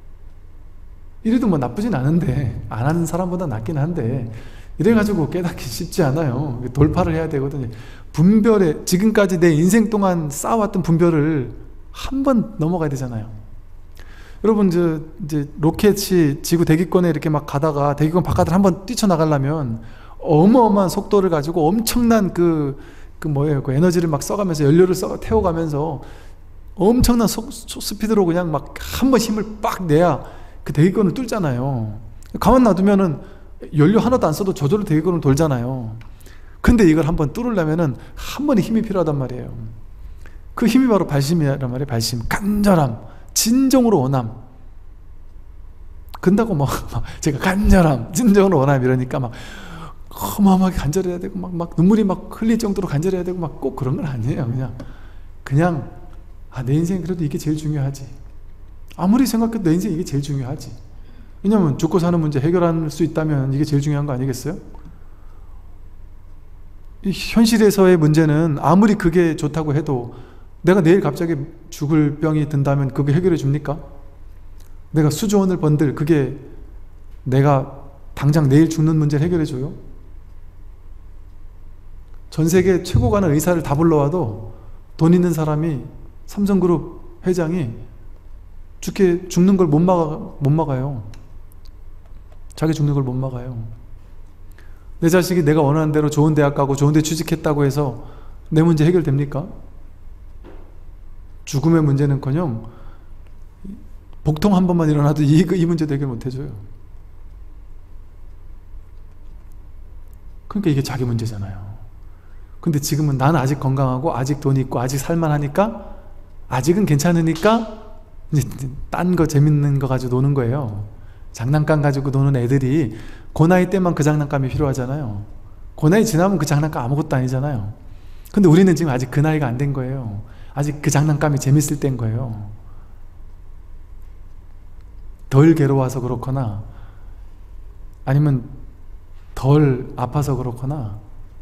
이래도 뭐 나쁘진 않은데, 안 하는 사람보다 낫긴 한데 이래가지고 깨닫기 쉽지 않아요. 돌파를 해야 되거든요. 분별에, 지금까지 내 인생 동안 쌓아왔던 분별을 한 번 넘어가야 되잖아요. 여러분 저 이제 로켓이 지구 대기권에 이렇게 막 가다가 대기권 바깥을 한번 뛰쳐나가려면 어마어마한 속도를 가지고 엄청난 그, 그 뭐예요, 그 에너지를 막 써가면서 연료를 써 태워가면서 엄청난 속, 스피드로 그냥 막 한 번 힘을 빡 내야 그 대기권을 뚫잖아요. 가만 놔두면은 연료 하나도 안 써도 저절로 대기권을 돌잖아요. 근데 이걸 한번 뚫으려면은 한 번의 힘이 필요하단 말이에요. 그 힘이 바로 발심이란 말이에요. 발심, 간절함, 진정으로 원함. 근다고 막, 막 제가 간절함, 진정으로 원함 이러니까 막 어마어마하게 간절해야 되고 막, 막 눈물이 막 흘릴 정도로 간절해야 되고 막 꼭 그런 건 아니에요. 그냥 그냥 아, 내 인생 그래도 이게 제일 중요하지. 아무리 생각해도 내 인생 이게 제일 중요하지. 왜냐면 죽고 사는 문제 해결할 수 있다면 이게 제일 중요한 거 아니겠어요? 이 현실에서의 문제는 아무리 그게 좋다고 해도 내가 내일 갑자기 죽을 병이 든다면 그게 해결해 줍니까? 내가 수조 원을 번들 그게 내가 당장 내일 죽는 문제를 해결해 줘요? 전 세계 최고 가는 의사를 다 불러와도 돈 있는 사람이 삼성그룹 회장이 죽게, 죽는 걸 못 막아, 못 막아요. 자기 죽는 걸 못 막아요. 내 자식이 내가 원하는 대로 좋은 대학 가고 좋은 데 취직했다고 해서 내 문제 해결됩니까? 죽음의 문제는커녕 복통 한 번만 일어나도 이, 이 문제도 해결 못 해줘요. 그러니까 이게 자기 문제잖아요. 근데 지금은 나는 아직 건강하고 아직 돈이 있고 아직 살만하니까 아직은 괜찮으니까 이제 딴 거 재밌는 거 가지고 노는 거예요. 장난감 가지고 노는 애들이 그 나이 때만 그 장난감이 필요하잖아요. 그 나이 지나면 그 장난감 아무것도 아니잖아요. 근데 우리는 지금 아직 그 나이가 안 된 거예요. 아직 그 장난감이 재밌을 때인 거예요. 덜 괴로워서 그렇거나 아니면 덜 아파서 그렇거나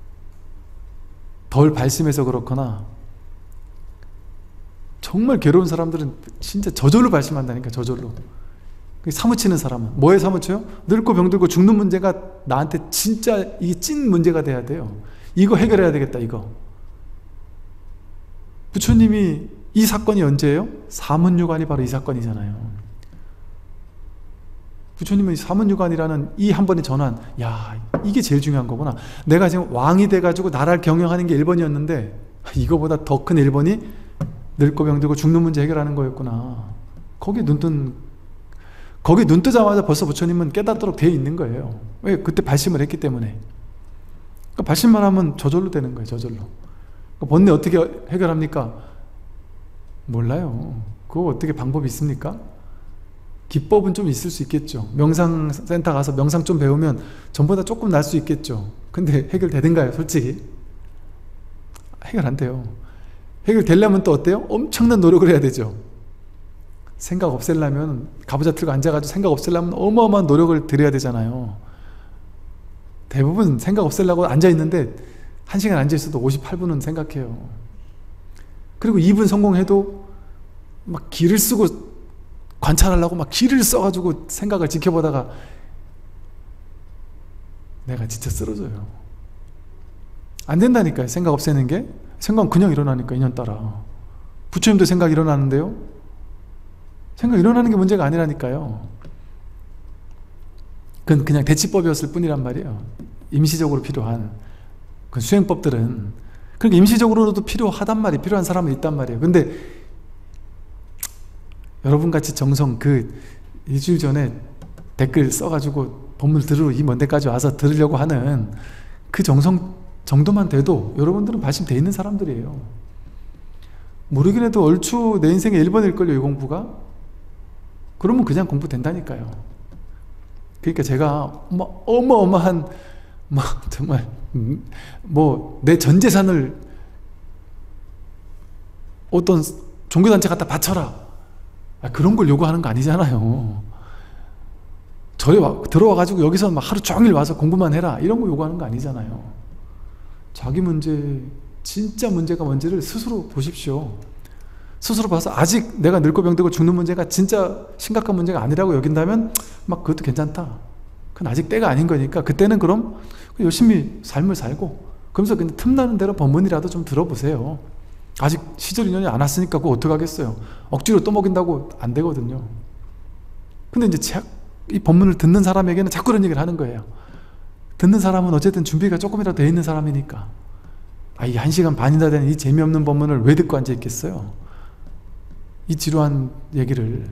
덜 발심해서 그렇거나 정말 괴로운 사람들은 진짜 저절로 발심한다니까. 저절로. 사무치는 사람은 뭐에 사무쳐요? 늙고 병들고 죽는 문제가 나한테 진짜 이게 찐 문제가 돼야 돼요. 이거 해결해야 되겠다. 이거 부처님이 이 사건이 언제예요? 사문유관이 바로 이 사건이잖아요. 부처님은 사문유관이라는 이 한 번의 전환, 야 이게 제일 중요한 거구나. 내가 지금 왕이 돼가지고 나라를 경영하는 게 일 번이었는데 이거보다 더 큰 일 번이 늙고 병들고 죽는 문제 해결하는 거였구나. 거기에 눈뜬. 거기 눈 뜨자마자 벌써 부처님은 깨닫도록 되어 있는 거예요. 왜? 그때 발심을 했기 때문에. 그러니까 발심만 하면 저절로 되는 거예요. 저절로. 그러니까 번뇌 어떻게 해결합니까? 몰라요. 그거 어떻게 방법이 있습니까? 기법은 좀 있을 수 있겠죠. 명상센터 가서 명상 좀 배우면 전보다 조금 날 수 있겠죠. 근데 해결되는가요? 솔직히 해결 안 돼요. 해결되려면 또 어때요? 엄청난 노력을 해야 되죠. 생각 없애려면, 가부좌 틀고 앉아가지고 생각 없애려면 어마어마한 노력을 들여야 되잖아요. 대부분 생각 없애려고 앉아있는데 한 시간 앉아있어도 오십팔 분은 생각해요. 그리고 이 분 성공해도 막 기를 쓰고 관찰하려고 막 기를 써가지고 생각을 지켜보다가 내가 진짜 쓰러져요. 안 된다니까요. 생각 없애는 게. 생각은 그냥 일어나니까 인연 따라. 부처님도 생각 일어나는데요. 생각 일어나는 게 문제가 아니라니까요. 그건 그냥 대치법이었을 뿐이란 말이에요. 임시적으로 필요한 그 수행법들은. 그러니까 임시적으로도 필요하단 말이에요. 필요한 사람은 있단 말이에요. 근데 여러분같이 정성, 그 일주일 전에 댓글 써가지고 법문 들으러 이 먼 데까지 와서 들으려고 하는 그 정성 정도만 돼도 여러분들은 발심돼 있는 사람들이에요. 모르긴 해도 얼추 내 인생의 일 번일걸요, 이 공부가. 그러면 그냥 공부 된다니까요. 그러니까 제가 뭐 어마어마한 뭐 정말 뭐 내 전 재산을 어떤 종교단체 갖다 바쳐라, 아, 그런 걸 요구하는 거 아니잖아요. 저희 와, 들어와가지고 여기서 막 하루 종일 와서 공부만 해라, 이런 거 요구하는 거 아니잖아요. 자기 문제, 진짜 문제가 뭔지를 스스로 보십시오. 스스로 봐서 아직 내가 늙고 병들고 죽는 문제가 진짜 심각한 문제가 아니라고 여긴다면 막 그것도 괜찮다. 그건 아직 때가 아닌 거니까 그때는 그럼 열심히 삶을 살고, 그러면서 그냥 틈나는 대로 법문이라도 좀 들어보세요. 아직 시절 인연이 안 왔으니까 그거 어떡하겠어요. 억지로 떠먹인다고 안 되거든요. 근데 이제 이 법문을 듣는 사람에게는 자꾸 그런 얘기를 하는 거예요. 듣는 사람은 어쨌든 준비가 조금이라도 돼 있는 사람이니까, 아, 이 한 시간 반이나 되는 이 재미없는 법문을 왜 듣고 앉아 있겠어요? 이 지루한 얘기를.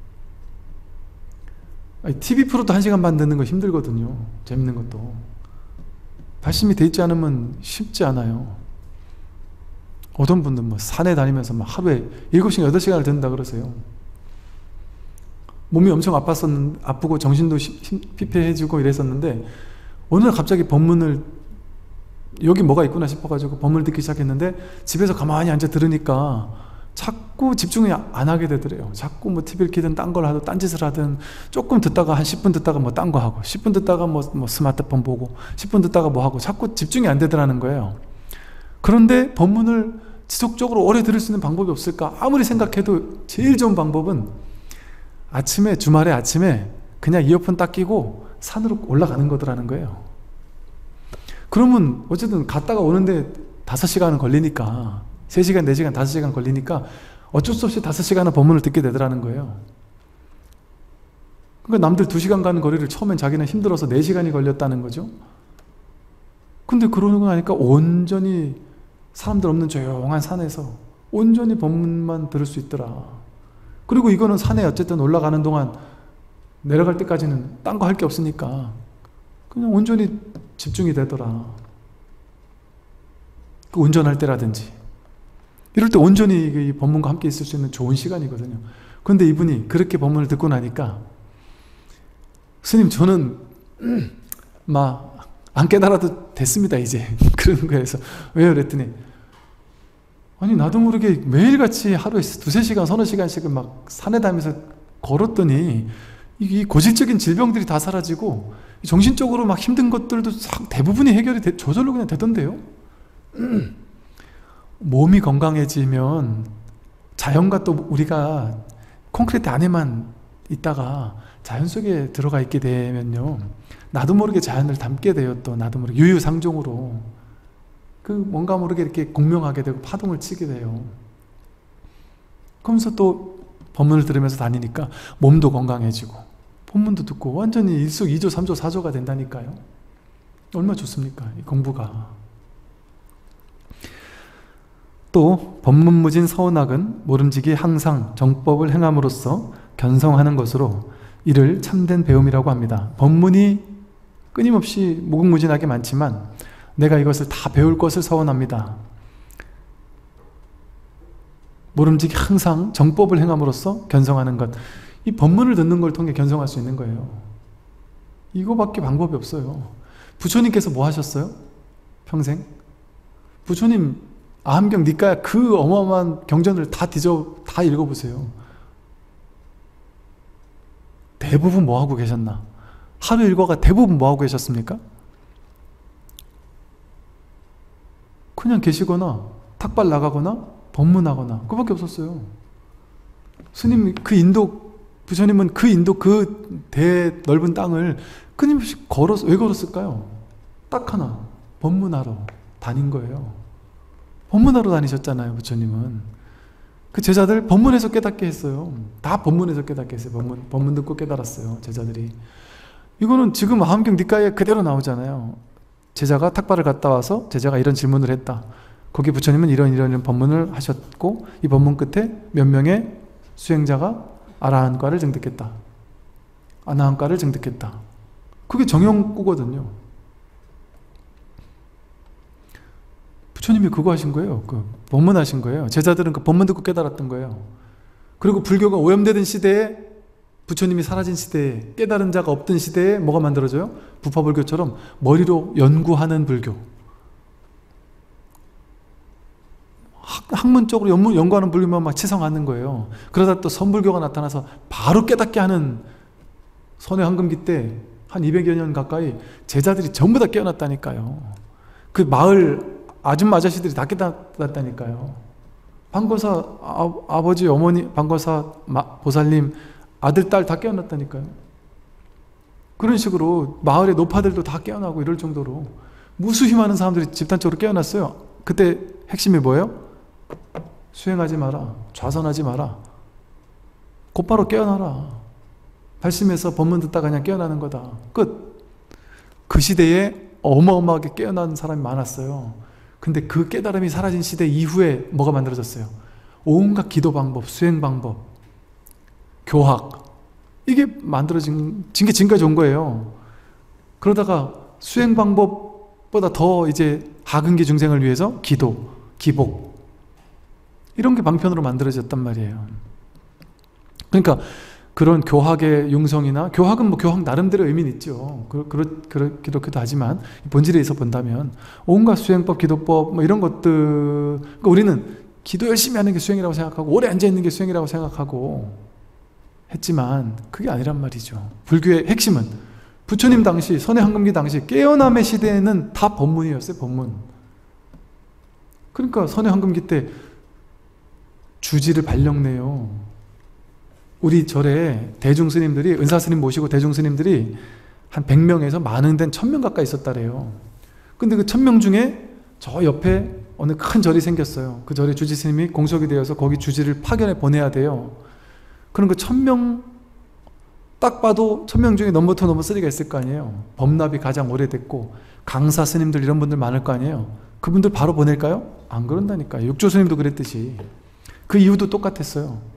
티비 프로도 한 시간 반 듣는 거 힘들거든요. 재밌는 것도. 발심이 돼 있지 않으면 쉽지 않아요. 어떤 분들은 뭐 산에 다니면서 막 하루에 일곱 시간, 여덟 시간을 듣는다 그러세요. 몸이 엄청 아팠었는, 아프고 정신도 피폐해지고 이랬었는데 어느 날 갑자기 법문을, 여기 뭐가 있구나 싶어가지고 법문을 듣기 시작했는데 집에서 가만히 앉아 들으니까 자꾸 집중이 안 하게 되더래요. 자꾸 뭐 티비를 켜든 딴 걸 하든 딴짓을 하든, 조금 듣다가 한 십 분 듣다가 뭐 딴 거 하고, 십 분 듣다가 뭐, 뭐 스마트폰 보고, 십 분 듣다가 뭐 하고, 자꾸 집중이 안 되더라는 거예요. 그런데 법문을 지속적으로 오래 들을 수 있는 방법이 없을까? 아무리 생각해도 제일 좋은 방법은 아침에, 주말에 아침에 그냥 이어폰 딱 끼고 산으로 올라가는 거더라는 거예요. 그러면 어쨌든 갔다가 오는데 다섯 시간은 걸리니까, 세 시간, 네 시간, 다섯 시간 걸리니까 어쩔 수 없이 다섯 시간은 법문을 듣게 되더라는 거예요. 그러니까 남들 두 시간 가는 거리를 처음엔 자기는 힘들어서 네 시간이 걸렸다는 거죠. 근데 그러는 거 하니까 온전히 사람들 없는 조용한 산에서 온전히 법문만 들을 수 있더라. 그리고 이거는 산에 어쨌든 올라가는 동안 내려갈 때까지는 딴 거 할 게 없으니까 그냥 온전히 집중이 되더라. 그 운전할 때라든지 이럴 때 온전히 이 법문과 함께 있을 수 있는 좋은 시간이거든요. 그런데 이분이 그렇게 법문을 듣고 나니까, 스님 저는 막 안 깨달아도 됐습니다 이제 그러는 거예요. 그래서 왜요? 그랬더니 아니 나도 모르게 매일같이 하루에 두세 시간 서너 시간씩을 막 산에 다니면서 걸었더니 이 고질적인 질병들이 다 사라지고 정신적으로 막 힘든 것들도 대부분이 해결이 되, 저절로 그냥 되던데요. 몸이 건강해지면 자연과 또 우리가 콘크리트 안에만 있다가 자연 속에 들어가 있게 되면요, 나도 모르게 자연을 닮게 돼요. 또 나도 모르게 유유상종으로 그 뭔가 모르게 이렇게 공명하게 되고 파동을 치게 돼요. 그러면서 또 법문을 들으면서 다니니까 몸도 건강해지고 법문도 듣고 완전히 일석이조 삼조 사조가 된다니까요. 얼마나 좋습니까 이 공부가. 또 법문무진 서운학은 모름지기 항상 정법을 행함으로써 견성하는 것으로 이를 참된 배움이라고 합니다. 법문이 끊임없이 무궁무진하게 많지만 내가 이것을 다 배울 것을 서원합니다. 모름지기 항상 정법을 행함으로써 견성하는 것. 이 법문을 듣는 걸 통해 견성할 수 있는 거예요. 이거밖에 방법이 없어요. 부처님께서 뭐 하셨어요? 평생? 부처님 아함경 니까야 그 어마어마한 경전을 다 뒤져 다 읽어보세요. 대부분 뭐 하고 계셨나? 하루 일과가 대부분 뭐 하고 계셨습니까? 그냥 계시거나 탁발 나가거나 법문하거나 그밖에 없었어요. 스님 그 인도 부처님은 그 인도 그 대 넓은 땅을 끊임없이 걸어서 왜 걸었을까요? 딱 하나 법문하러 다닌 거예요. 법문하러 다니셨잖아요. 부처님은 그 제자들 법문에서 깨닫게 했어요. 다 법문에서 깨닫게 했어요. 법문, 법문 듣고 깨달았어요. 제자들이. 이거는 지금 아함경 니까에 그대로 나오잖아요. 제자가 탁발을 갔다 와서 제자가 이런 질문을 했다. 거기 부처님은 이런 이런 이런 법문을 하셨고 이 법문 끝에 몇 명의 수행자가 아라한과를 증득했다. 아나한과를 증득했다. 그게 정형구거든요. 부처님이 그거 하신 거예요. 그 법문 하신 거예요. 제자들은 그 법문 듣고 깨달았던 거예요. 그리고 불교가 오염되던 시대에 부처님이 사라진 시대에 깨달은 자가 없던 시대에 뭐가 만들어져요? 부파불교처럼 머리로 연구하는 불교. 학, 학문적으로 연구, 연구하는 불교만 막 치성하는 거예요. 그러다 또 선불교가 나타나서 바로 깨닫게 하는 선의 황금기 때 한 이백여 년 가까이 제자들이 전부 다 깨어났다니까요. 그 마을 아줌마 아저씨들이 다 깨닫다니까요. 방거사 아, 아버지 어머니 방거사 마, 보살님 아들 딸 다 깨어났다니까요. 그런 식으로 마을의 노파들도 다 깨어나고 이럴 정도로 무수히 많은 사람들이 집단적으로 깨어났어요. 그때 핵심이 뭐예요? 수행하지 마라, 좌선하지 마라, 곧바로 깨어나라. 발심해서 법문 듣다가 그냥 깨어나는 거다. 끝. 그 시대에 어마어마하게 깨어난 사람이 많았어요. 근데 그 깨달음이 사라진 시대 이후에 뭐가 만들어졌어요? 온갖 기도 방법, 수행 방법, 교학, 이게 만들어진 게 지금까지 온 거예요. 그러다가 수행 방법보다 더 이제 하근기 중생을 위해서 기도, 기복, 이런 게 방편으로 만들어졌단 말이에요. 그러니까 그런 교학의 융성이나, 교학은 뭐 교학 나름대로 의미는 있죠. 그, 그, 그, 그렇기도 하지만 본질에서 본다면 온갖 수행법, 기도법 뭐 이런 것들, 그러니까 우리는 기도 열심히 하는 게 수행이라고 생각하고 오래 앉아있는 게 수행이라고 생각하고 했지만 그게 아니란 말이죠. 불교의 핵심은 부처님 당시, 선의 황금기 당시 깨어남의 시대에는 다 법문이었어요. 법문. 그러니까 선의 황금기 때 주지를 발령내요. 우리 절에 대중스님들이, 은사스님 모시고 대중스님들이 한 백 명에서 많은 데는 천 명 가까이 있었다래요. 근데 그 천 명 중에 저 옆에 어느 큰 절이 생겼어요. 그 절에 주지스님이 공석이 되어서 거기 주지를 파견해 보내야 돼요. 그럼 그 천 명 딱 봐도 천 명 중에 넘버 투, 넘버 쓰리가 있을 거 아니에요. 법납이 가장 오래됐고 강사 스님들 이런 분들 많을 거 아니에요. 그분들 바로 보낼까요? 안 그런다니까요. 육조 스님도 그랬듯이. 그 이유도 똑같았어요.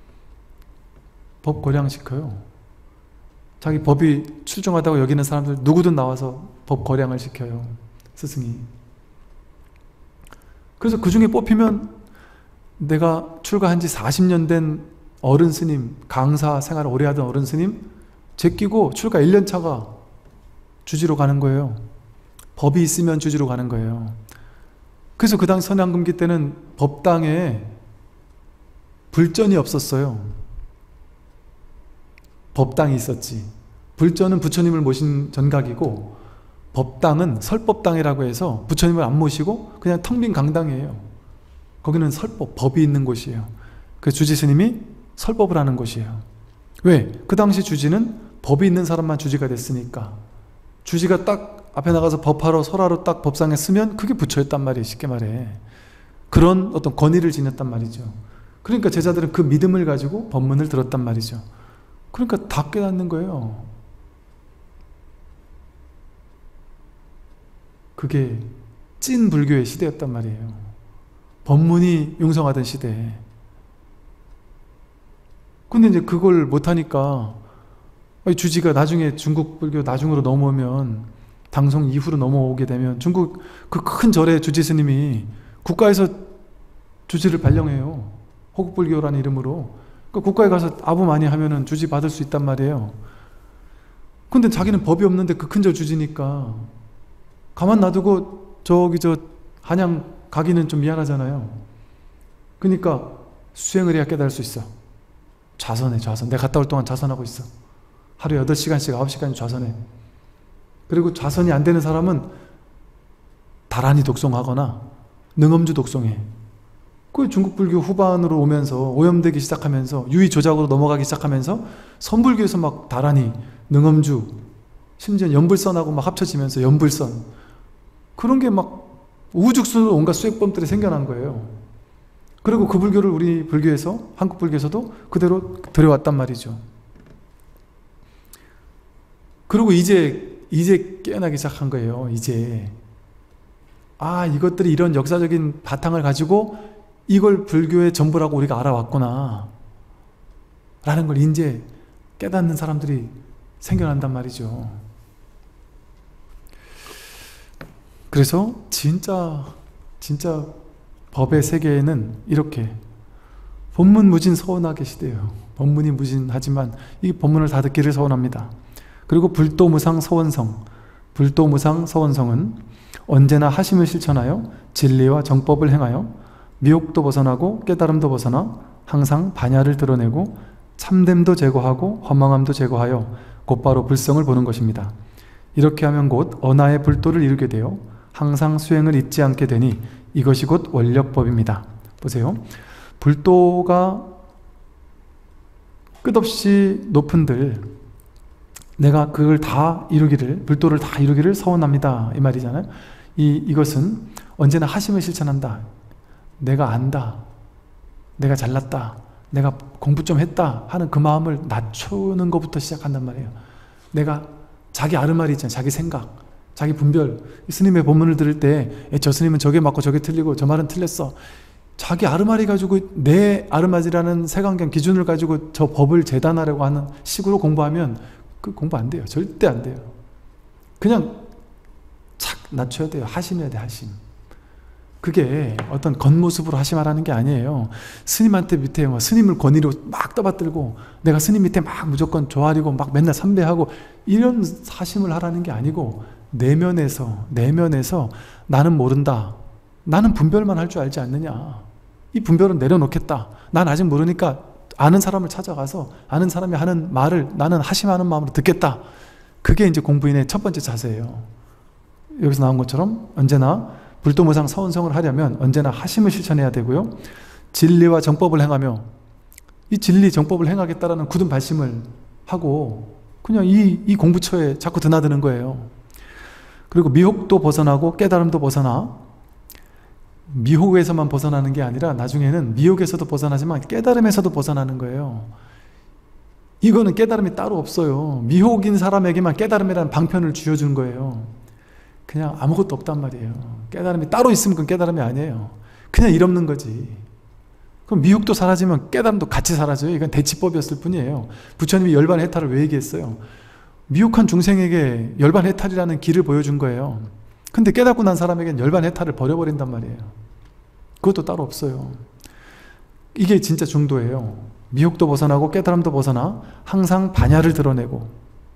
법 거량시켜요. 자기 법이 출중하다고 여기는 사람들 누구든 나와서 법 거량을 시켜요. 스승이. 그래서 그 중에 뽑히면 내가 출가한 지 사십 년 된 어른 스님, 강사 생활을 오래 하던 어른 스님 제끼고 출가 일 년 차가 주지로 가는 거예요. 법이 있으면 주지로 가는 거예요. 그래서 그 당시 선양금기 때는 법당에 불전이 없었어요. 법당이 있었지. 불전은 부처님을 모신 전각이고 법당은 설법당이라고 해서 부처님을 안 모시고 그냥 텅 빈 강당이에요. 거기는 설법, 법이 있는 곳이에요. 그래서 주지스님이 설법을 하는 곳이에요. 왜? 그 당시 주지는 법이 있는 사람만 주지가 됐으니까. 주지가 딱 앞에 나가서 법하러 설하러 딱 법상에 쓰면 그게 부처였단 말이에요. 쉽게 말해. 그런 어떤 권위를 지녔단 말이죠. 그러니까 제자들은 그 믿음을 가지고 법문을 들었단 말이죠. 그러니까 다 깨닫는 거예요. 그게 찐 불교의 시대였단 말이에요. 법문이 융성하던 시대에. 근데 이제 그걸 못하니까 주지가 나중에 중국 불교 나중으로 넘어오면, 당송 이후로 넘어오게 되면 중국 그 큰 절에 주지 스님이 국가에서 주지를 발령해요. 호국불교라는 이름으로. 그 국가에 가서 아부 많이 하면은 주지 받을 수 있단 말이에요. 근데 자기는 법이 없는데 그 큰 절 주지니까 가만 놔두고 저기 저 한양 가기는 좀 미안하잖아요. 그러니까 수행을 해야 깨달을 수 있어. 좌선해, 좌선. 내가 갔다 올 동안 좌선하고 있어. 하루에 여덟 시간씩 아홉 시간 좌선해. 그리고 좌선이 안 되는 사람은 다란히 독송하거나 능엄주 독송해. 그 중국 불교 후반으로 오면서 오염되기 시작하면서 유의 조작으로 넘어가기 시작하면서 선불교에서 막 다란히 능엄주, 심지어 연불선하고 막 합쳐지면서 연불선, 그런 게 막 우후죽순으로 온갖 수액범들이 생겨난 거예요. 그리고 그 불교를 우리 불교에서, 한국 불교에서도 그대로 들여왔단 말이죠. 그리고 이제 이제 깨어나기 시작한 거예요. 이제 아, 이것들이 이런 역사적인 바탕을 가지고 이걸 불교의 전부라고 우리가 알아왔구나 라는 걸 이제 깨닫는 사람들이 생겨난단 말이죠. 그래서 진짜 진짜 법의 세계에는 이렇게 법문무진 서원하 계시대요. 법문이 무진하지만 이 법문을 다 듣기를 서원합니다. 그리고 불도무상 서원성, 불도무상 서원성은 언제나 하심을 실천하여 진리와 정법을 행하여 미혹도 벗어나고 깨달음도 벗어나 항상 반야를 드러내고 참됨도 제거하고 허망함도 제거하여 곧바로 불성을 보는 것입니다. 이렇게 하면 곧 언하의 불도를 이루게 되어 항상 수행을 잊지 않게 되니 이것이 곧 원력법입니다. 보세요. 불도가 끝없이 높은들 내가 그걸 다 이루기를, 불도를 다 이루기를 서원합니다 이 말이잖아요. 이, 이것은 언제나 하심을 실천한다. 내가 안다, 내가 잘났다, 내가 공부 좀 했다 하는 그 마음을 낮추는 것부터 시작한단 말이에요. 내가 자기 아르마리 있잖아요. 자기 생각, 자기 분별. 스님의 법문을 들을 때 저 스님은 저게 맞고 저게 틀리고 저 말은 틀렸어. 자기 아르마리 가지고, 내 아르마리라는 색안경 기준을 가지고 저 법을 재단하려고 하는 식으로 공부하면 그 공부 안 돼요. 절대 안 돼요. 그냥 착 낮춰야 돼요. 하심해야 돼, 하심. 그게 어떤 겉모습으로 하심하라는 게 아니에요. 스님한테 밑에 뭐 스님을 권위로 막 떠받들고 내가 스님 밑에 막 무조건 조아리고 막 맨날 삼배하고 이런 하심을 하라는 게 아니고, 내면에서 내면에서 나는 모른다, 나는 분별만 할 줄 알지 않느냐, 이 분별은 내려놓겠다, 난 아직 모르니까 아는 사람을 찾아가서 아는 사람이 하는 말을 나는 하심하는 마음으로 듣겠다. 그게 이제 공부인의 첫 번째 자세예요. 여기서 나온 것처럼 언제나 불도무상 서원성을 하려면 언제나 하심을 실천해야 되고요. 진리와 정법을 행하며, 이 진리 정법을 행하겠다라는 굳은 발심을 하고 그냥 이, 이 공부처에 자꾸 드나드는 거예요. 그리고 미혹도 벗어나고 깨달음도 벗어나, 미혹에서만 벗어나는 게 아니라 나중에는 미혹에서도 벗어나지만 깨달음에서도 벗어나는 거예요. 이거는 깨달음이 따로 없어요. 미혹인 사람에게만 깨달음이라는 방편을 쥐어준 거예요. 그냥 아무것도 없단 말이에요. 깨달음이 따로 있으면 그건 깨달음이 아니에요. 그냥 일 없는 거지. 그럼 미혹도 사라지면 깨달음도 같이 사라져요. 이건 대치법이었을 뿐이에요. 부처님이 열반해탈을 왜 얘기했어요? 미혹한 중생에게 열반해탈이라는 길을 보여준 거예요. 근데 깨닫고 난 사람에게는 열반해탈을 버려버린단 말이에요. 그것도 따로 없어요. 이게 진짜 중도예요. 미혹도 벗어나고 깨달음도 벗어나 항상 반야를 드러내고,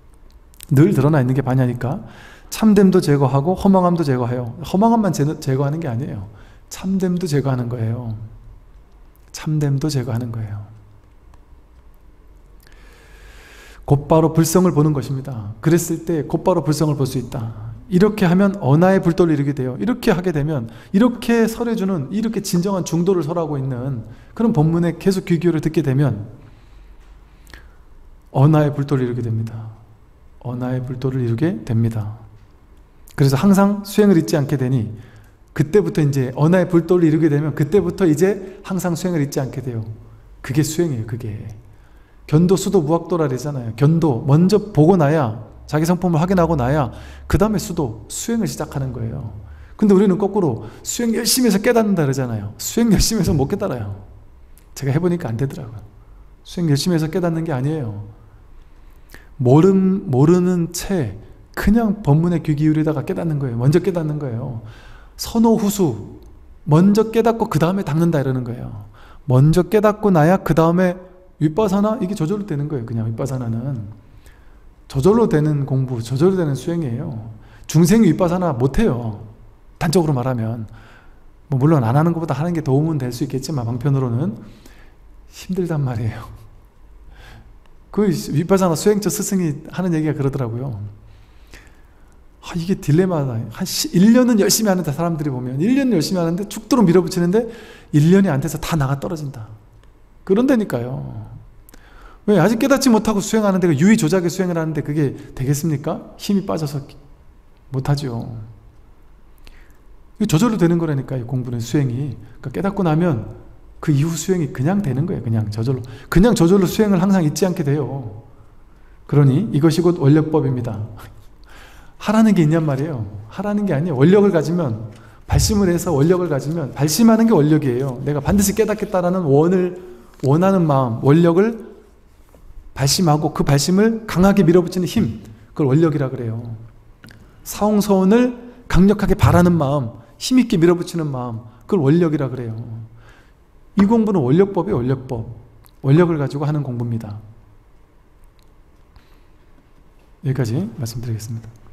늘 드러나 있는 게 반야니까 참됨도 제거하고 허망함도 제거해요. 허망함만 제거하는 게 아니에요. 참됨도 제거하는 거예요. 참됨도 제거하는 거예요. 곧바로 불성을 보는 것입니다. 그랬을 때 곧바로 불성을 볼 수 있다. 이렇게 하면 언하의 불도를 이루게 돼요. 이렇게 하게 되면, 이렇게 설해주는, 이렇게 진정한 중도를 설하고 있는 그런 법문에 계속 귀 기울여 듣게 되면 언하의 불도를 이루게 됩니다. 언하의 불도를 이루게 됩니다. 그래서 항상 수행을 잊지 않게 되니, 그때부터 이제 언하의 불도를 이루게 되면 그때부터 이제 항상 수행을 잊지 않게 돼요. 그게 수행이에요. 그게 견도, 수도, 무학도라 그러잖아요. 견도 먼저 보고 나야, 자기 성품을 확인하고 나야 그 다음에 수도, 수행을 시작하는 거예요. 근데 우리는 거꾸로 수행 열심히 해서 깨닫는다 그러잖아요. 수행 열심히 해서 못 깨달아요. 제가 해보니까 안 되더라고요. 수행 열심히 해서 깨닫는 게 아니에요. 모름, 모르는 채 그냥 법문에 귀 기울이다가 깨닫는 거예요. 먼저 깨닫는 거예요. 선호후수, 먼저 깨닫고 그 다음에 닦는다 이러는 거예요. 먼저 깨닫고 나야 그 다음에 윗바사나, 이게 저절로 되는 거예요. 그냥 윗바사나는 저절로 되는 공부, 저절로 되는 수행이에요. 중생이 윗바사나 못해요. 단적으로 말하면 뭐 물론 안 하는 것보다 하는 게 도움은 될 수 있겠지만 방편으로는 힘들단 말이에요. 그 윗바사나 수행처 스승이 하는 얘기가 그러더라고요. 아, 이게 딜레마다. 한 일 년은 열심히 하는데, 사람들이 보면 일 년 열심히 하는데 죽도록 밀어붙이는데 일 년이 안 돼서 다 나가 떨어진다. 그런다니까요. 왜? 아직 깨닫지 못하고 수행하는데, 그 유의 조작의 수행을 하는데 그게 되겠습니까? 힘이 빠져서 못하죠. 저절로 되는 거라니까요. 공부는, 수행이. 그러니까 깨닫고 나면 그 이후 수행이 그냥 되는 거예요. 그냥 저절로. 그냥 저절로 수행을 항상 잊지 않게 돼요. 그러니 이것이 곧 원력법입니다. 하라는 게 있냔 말이에요. 하라는 게 아니에요. 원력을 가지면, 발심을 해서 원력을 가지면, 발심하는 게 원력이에요. 내가 반드시 깨닫겠다라는 원을, 원하는 마음, 원력을 발심하고 그 발심을 강하게 밀어붙이는 힘, 그걸 원력이라 그래요. 사홍서원을 강력하게 바라는 마음, 힘있게 밀어붙이는 마음, 그걸 원력이라 그래요. 이 공부는 원력법이에요. 원력법. 원력을 가지고 하는 공부입니다. 여기까지 말씀드리겠습니다.